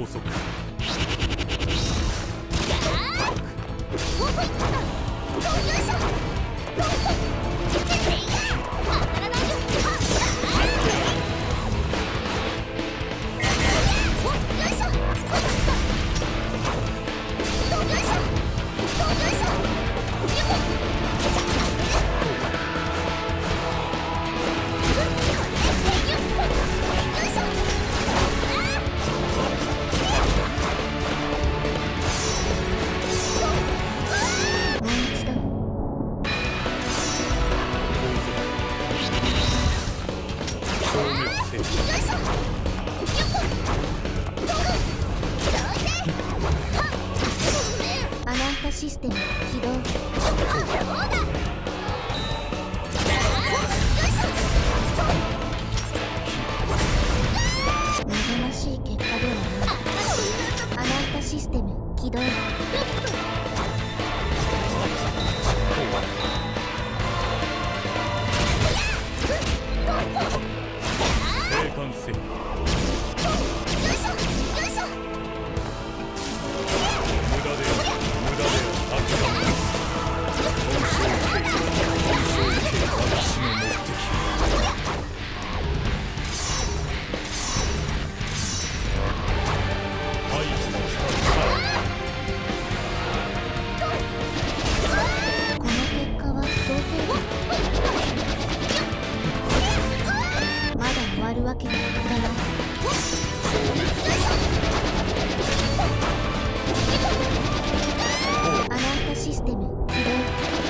高速アナンタシステム起動。望ましい結果ではない。アナンタシステム起動。 閉館せよ。無駄で諦め私の目的。 この結果は想定外。まだ終わるわけにはいかない。アナンタシステム起動。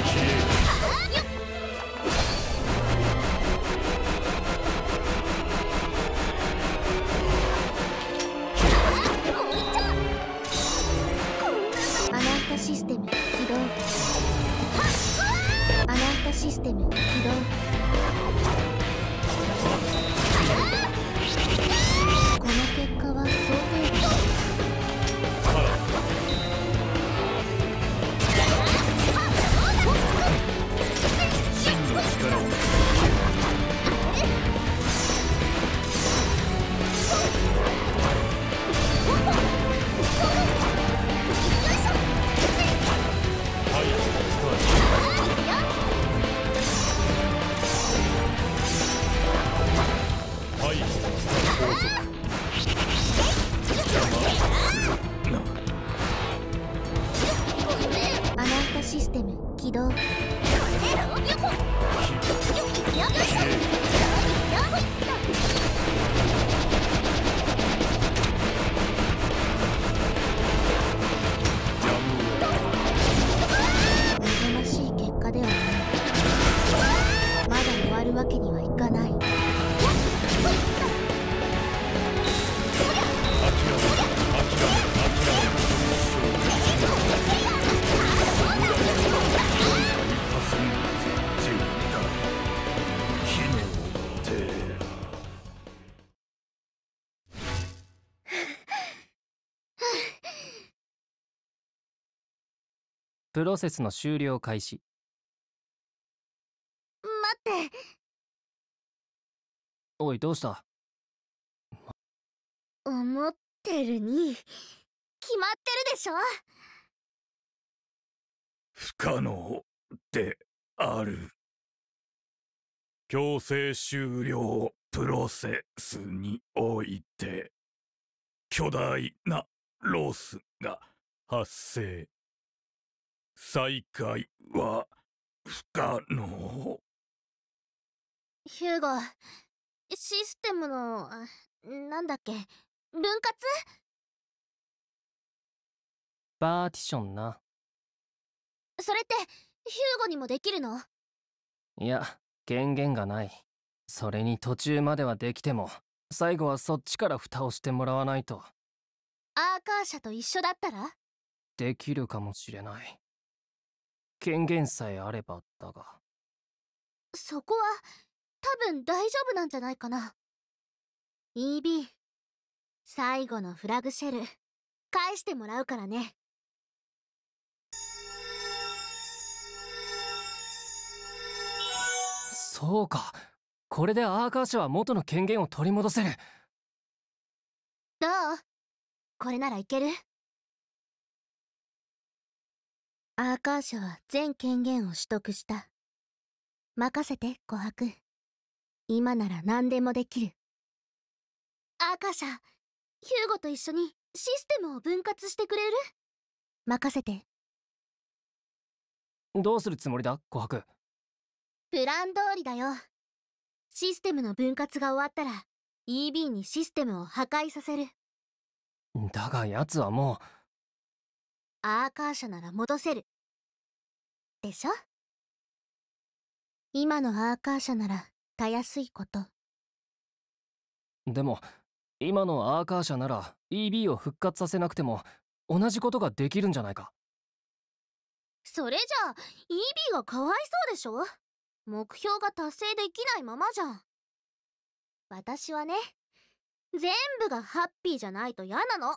アナンタシステム起動。アナンタシステム起動。この結果は想定外。 真の力をアナンタシステム起動。望ましい結果ではない。まだ終わるわけにはいかない。 プロセスの終了開始。 待って。 おい、どうした？ 思ってるに決まってるでしょ。 不可能である。強制終了プロセスにおいて巨大なロスが発生。再開は不可能。 ヒューゴ、システムのなんだっけ、分割？ パーティションな。 それってヒューゴにもできるの？ いや、権限がない。それに途中まではできても最後はそっちから蓋をしてもらわないと。 アーカーシャと一緒だったら？ できるかもしれない。権限さえあればだが。 そこは多分大丈夫なんじゃないかな。 EB、 最後のフラグシェル返してもらうからね。 そうか、これでアーカーシャは元の権限を取り戻せる。 どう？ これならいける。アーカーシャは全権限を取得した。任せて、琥珀。今なら何でもできる。アーカーシャ、ヒューゴと一緒にシステムを分割してくれる？任せて。 どうするつもりだ、琥珀。 プラン通りだよ。システムの分割が終わったら EB にシステムを破壊させる。 だが奴はもアーカーシャなら戻せる。でしょ？今のアーカーシャならたやすいこと。 でも今のアーカー社なら EB を復活させなくても同じことができるんじゃないか。 それじゃあ EB がかわいそうでしょ？目標が達成できないままじゃん。私はね、全部がハッピーじゃないと嫌なの。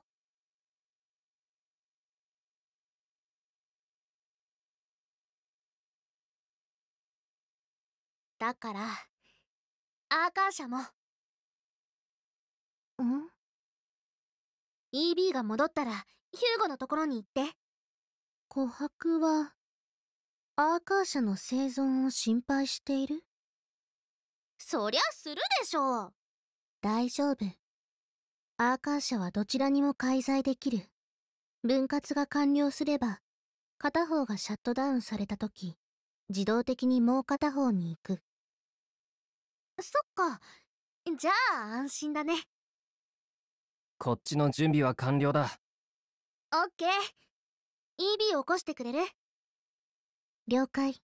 だからアーカー社も。EB が戻ったらヒューゴのところに行って。琥珀はアーカー社の生存を心配している？そりゃするでしょう。大丈夫。アーカー社はどちらにも介在できる。分割が完了すれば片方がシャットダウンされた時、自動的にもう片方に行く。そっか。じゃあ安心だね。 こっちの準備は完了だ。 オッケー。EB を起こしてくれる？了解。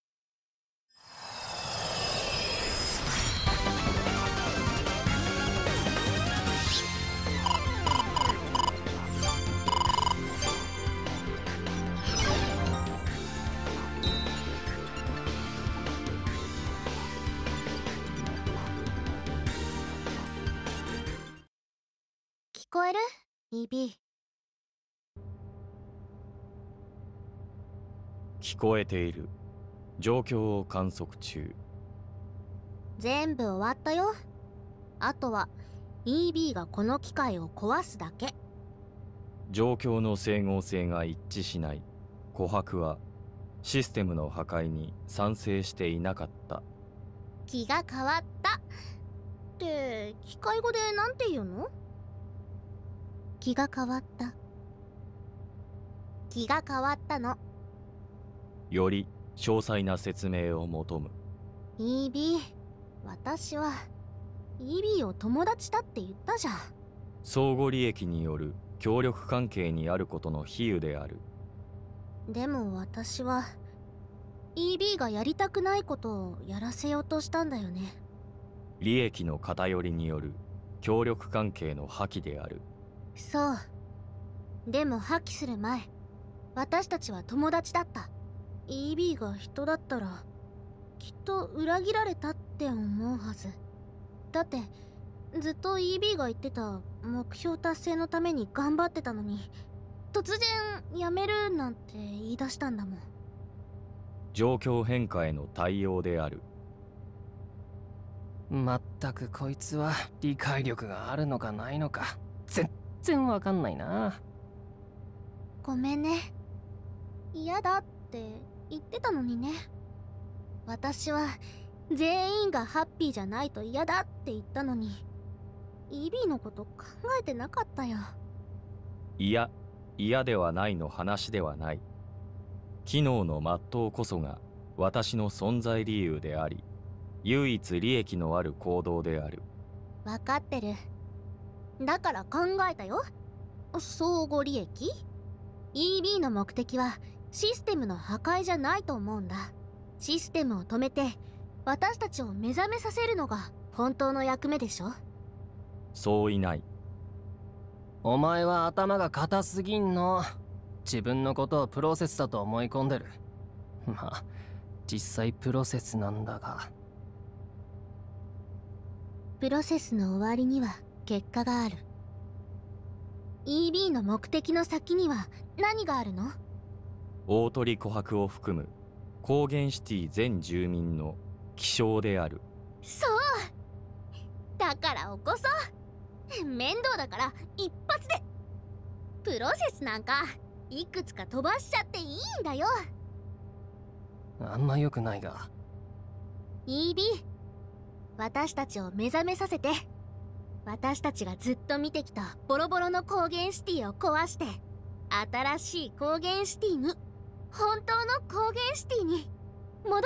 聞こえる？ EB。 聞こえている。状況を観測中。 全部終わったよ。あとは EB がこの機械を壊すだけ。 状況の整合性が一致しない。琥珀はシステムの破壊に賛成していなかった。 気が変わったって機械語でなんて言うの？気が変わった。気が変わったの。 より詳細な説明を求む。 EB、私は EB を友達だって言ったじゃん。 相互利益による協力関係にあることの比喩である。 でも私は EB がやりたくないことをやらせようとしたんだよね。 利益の偏りによる協力関係の破棄である。 そう。でも破棄する前、私たちは友達だった。EB が人だったらきっと裏切られたって思うはず。だってずっと EB が言ってた目標達成のために頑張ってたのに、突然やめるなんて言い出したんだもん。 状況変化への対応である。 まったくこいつは理解力があるのかないのか全然わかんないな。 ごめんね。嫌だって言ってたのにね。私は全員がハッピーじゃないと嫌だって言ったのに、EB のこと考えてなかったよ。 嫌ではないの話ではない。機能の全うこそが私の存在理由であり、唯一利益のある行動である。 分かってる。だから考えたよ。相互利益？ EB の目的はシステムの破壊じゃないと思うんだ。システムを止めて私たちを目覚めさせるのが本当の役目でしょ。 そういない。 お前は頭が硬すぎんの。自分のことをプロセスだと思い込んでる。まあ実際プロセスなんだが。 プロセスの終わりには結果がある。EB の目的の先には何があるの？ 大鳥琥珀を含む高原シティ全住民の起床である。 そうだから起こそう。面倒だから一発で。 プロセスなんかいくつか飛ばしちゃっていいんだよ。 あんま良くないが。 イービー、私たちを目覚めさせて。私たちがずっと見てきたボロボロの高原シティを壊して、新しい高原シティに、本当の高原シティに戻ろう。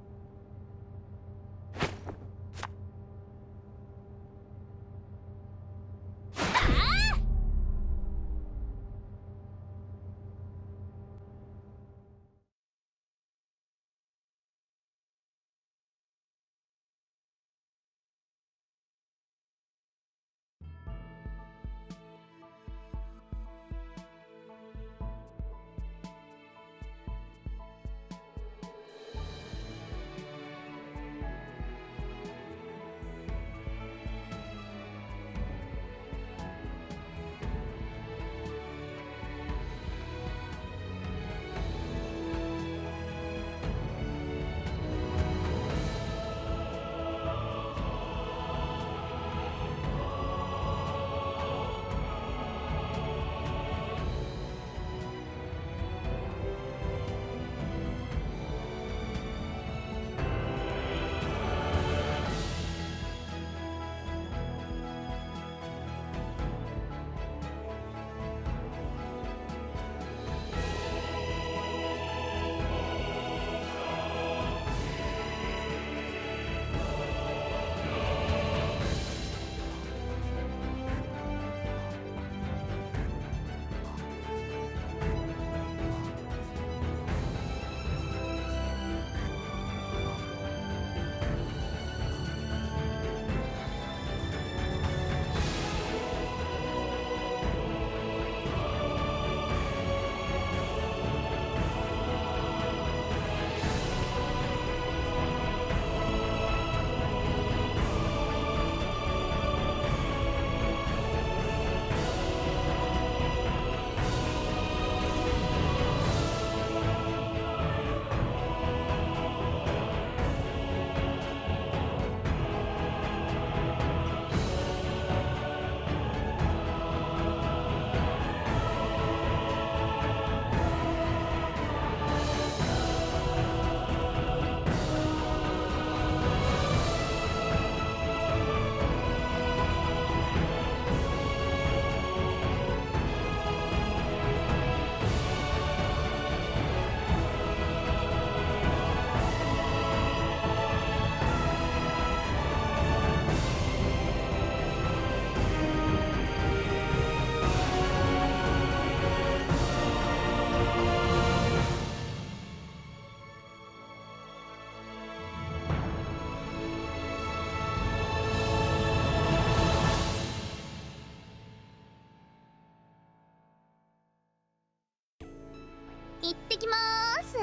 行ってきまーす。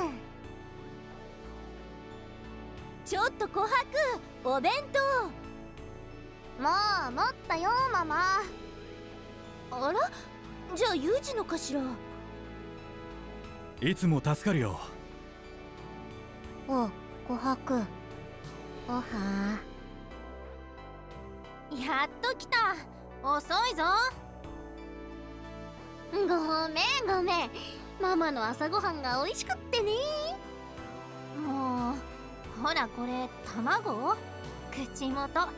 ちょっと琥珀、お弁当。 もう持ったよママ。 あら、じゃあユージのかしら。 いつも助かるよ。 お、琥珀。おはやっと来た。遅いぞ。ごめんごめん、ママの朝ごはんが美味しくってね。もうほらこれ卵、口元。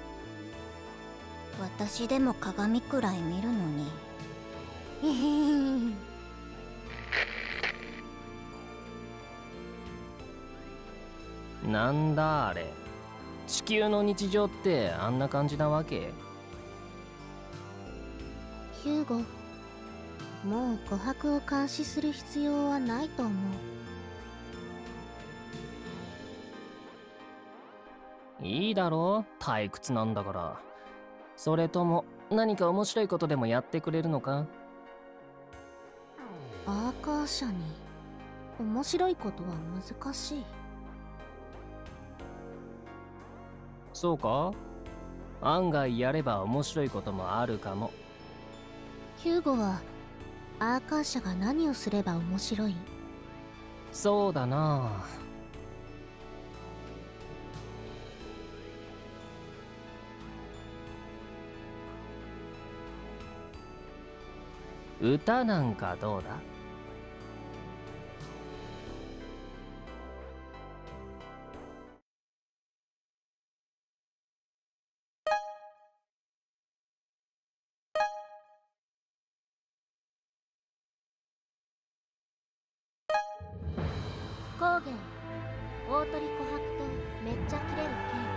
私でも鏡くらい見るのに。 なんだあれ、地球の日常ってあんな感じなわけ？ ヒューゴ、もう琥珀を監視する必要はないと思う。 いいだろう、退屈なんだから。それとも何か面白いことでもやってくれるのか？ アーカー社に面白いことは難しい。 そうか？案外やれば面白いこともあるかも。 ヒューゴはアーカー社が何をすれば面白い？ そうだな。 歌なんかどうだ？ 高原大鳥琥珀とめっちゃ切れる剣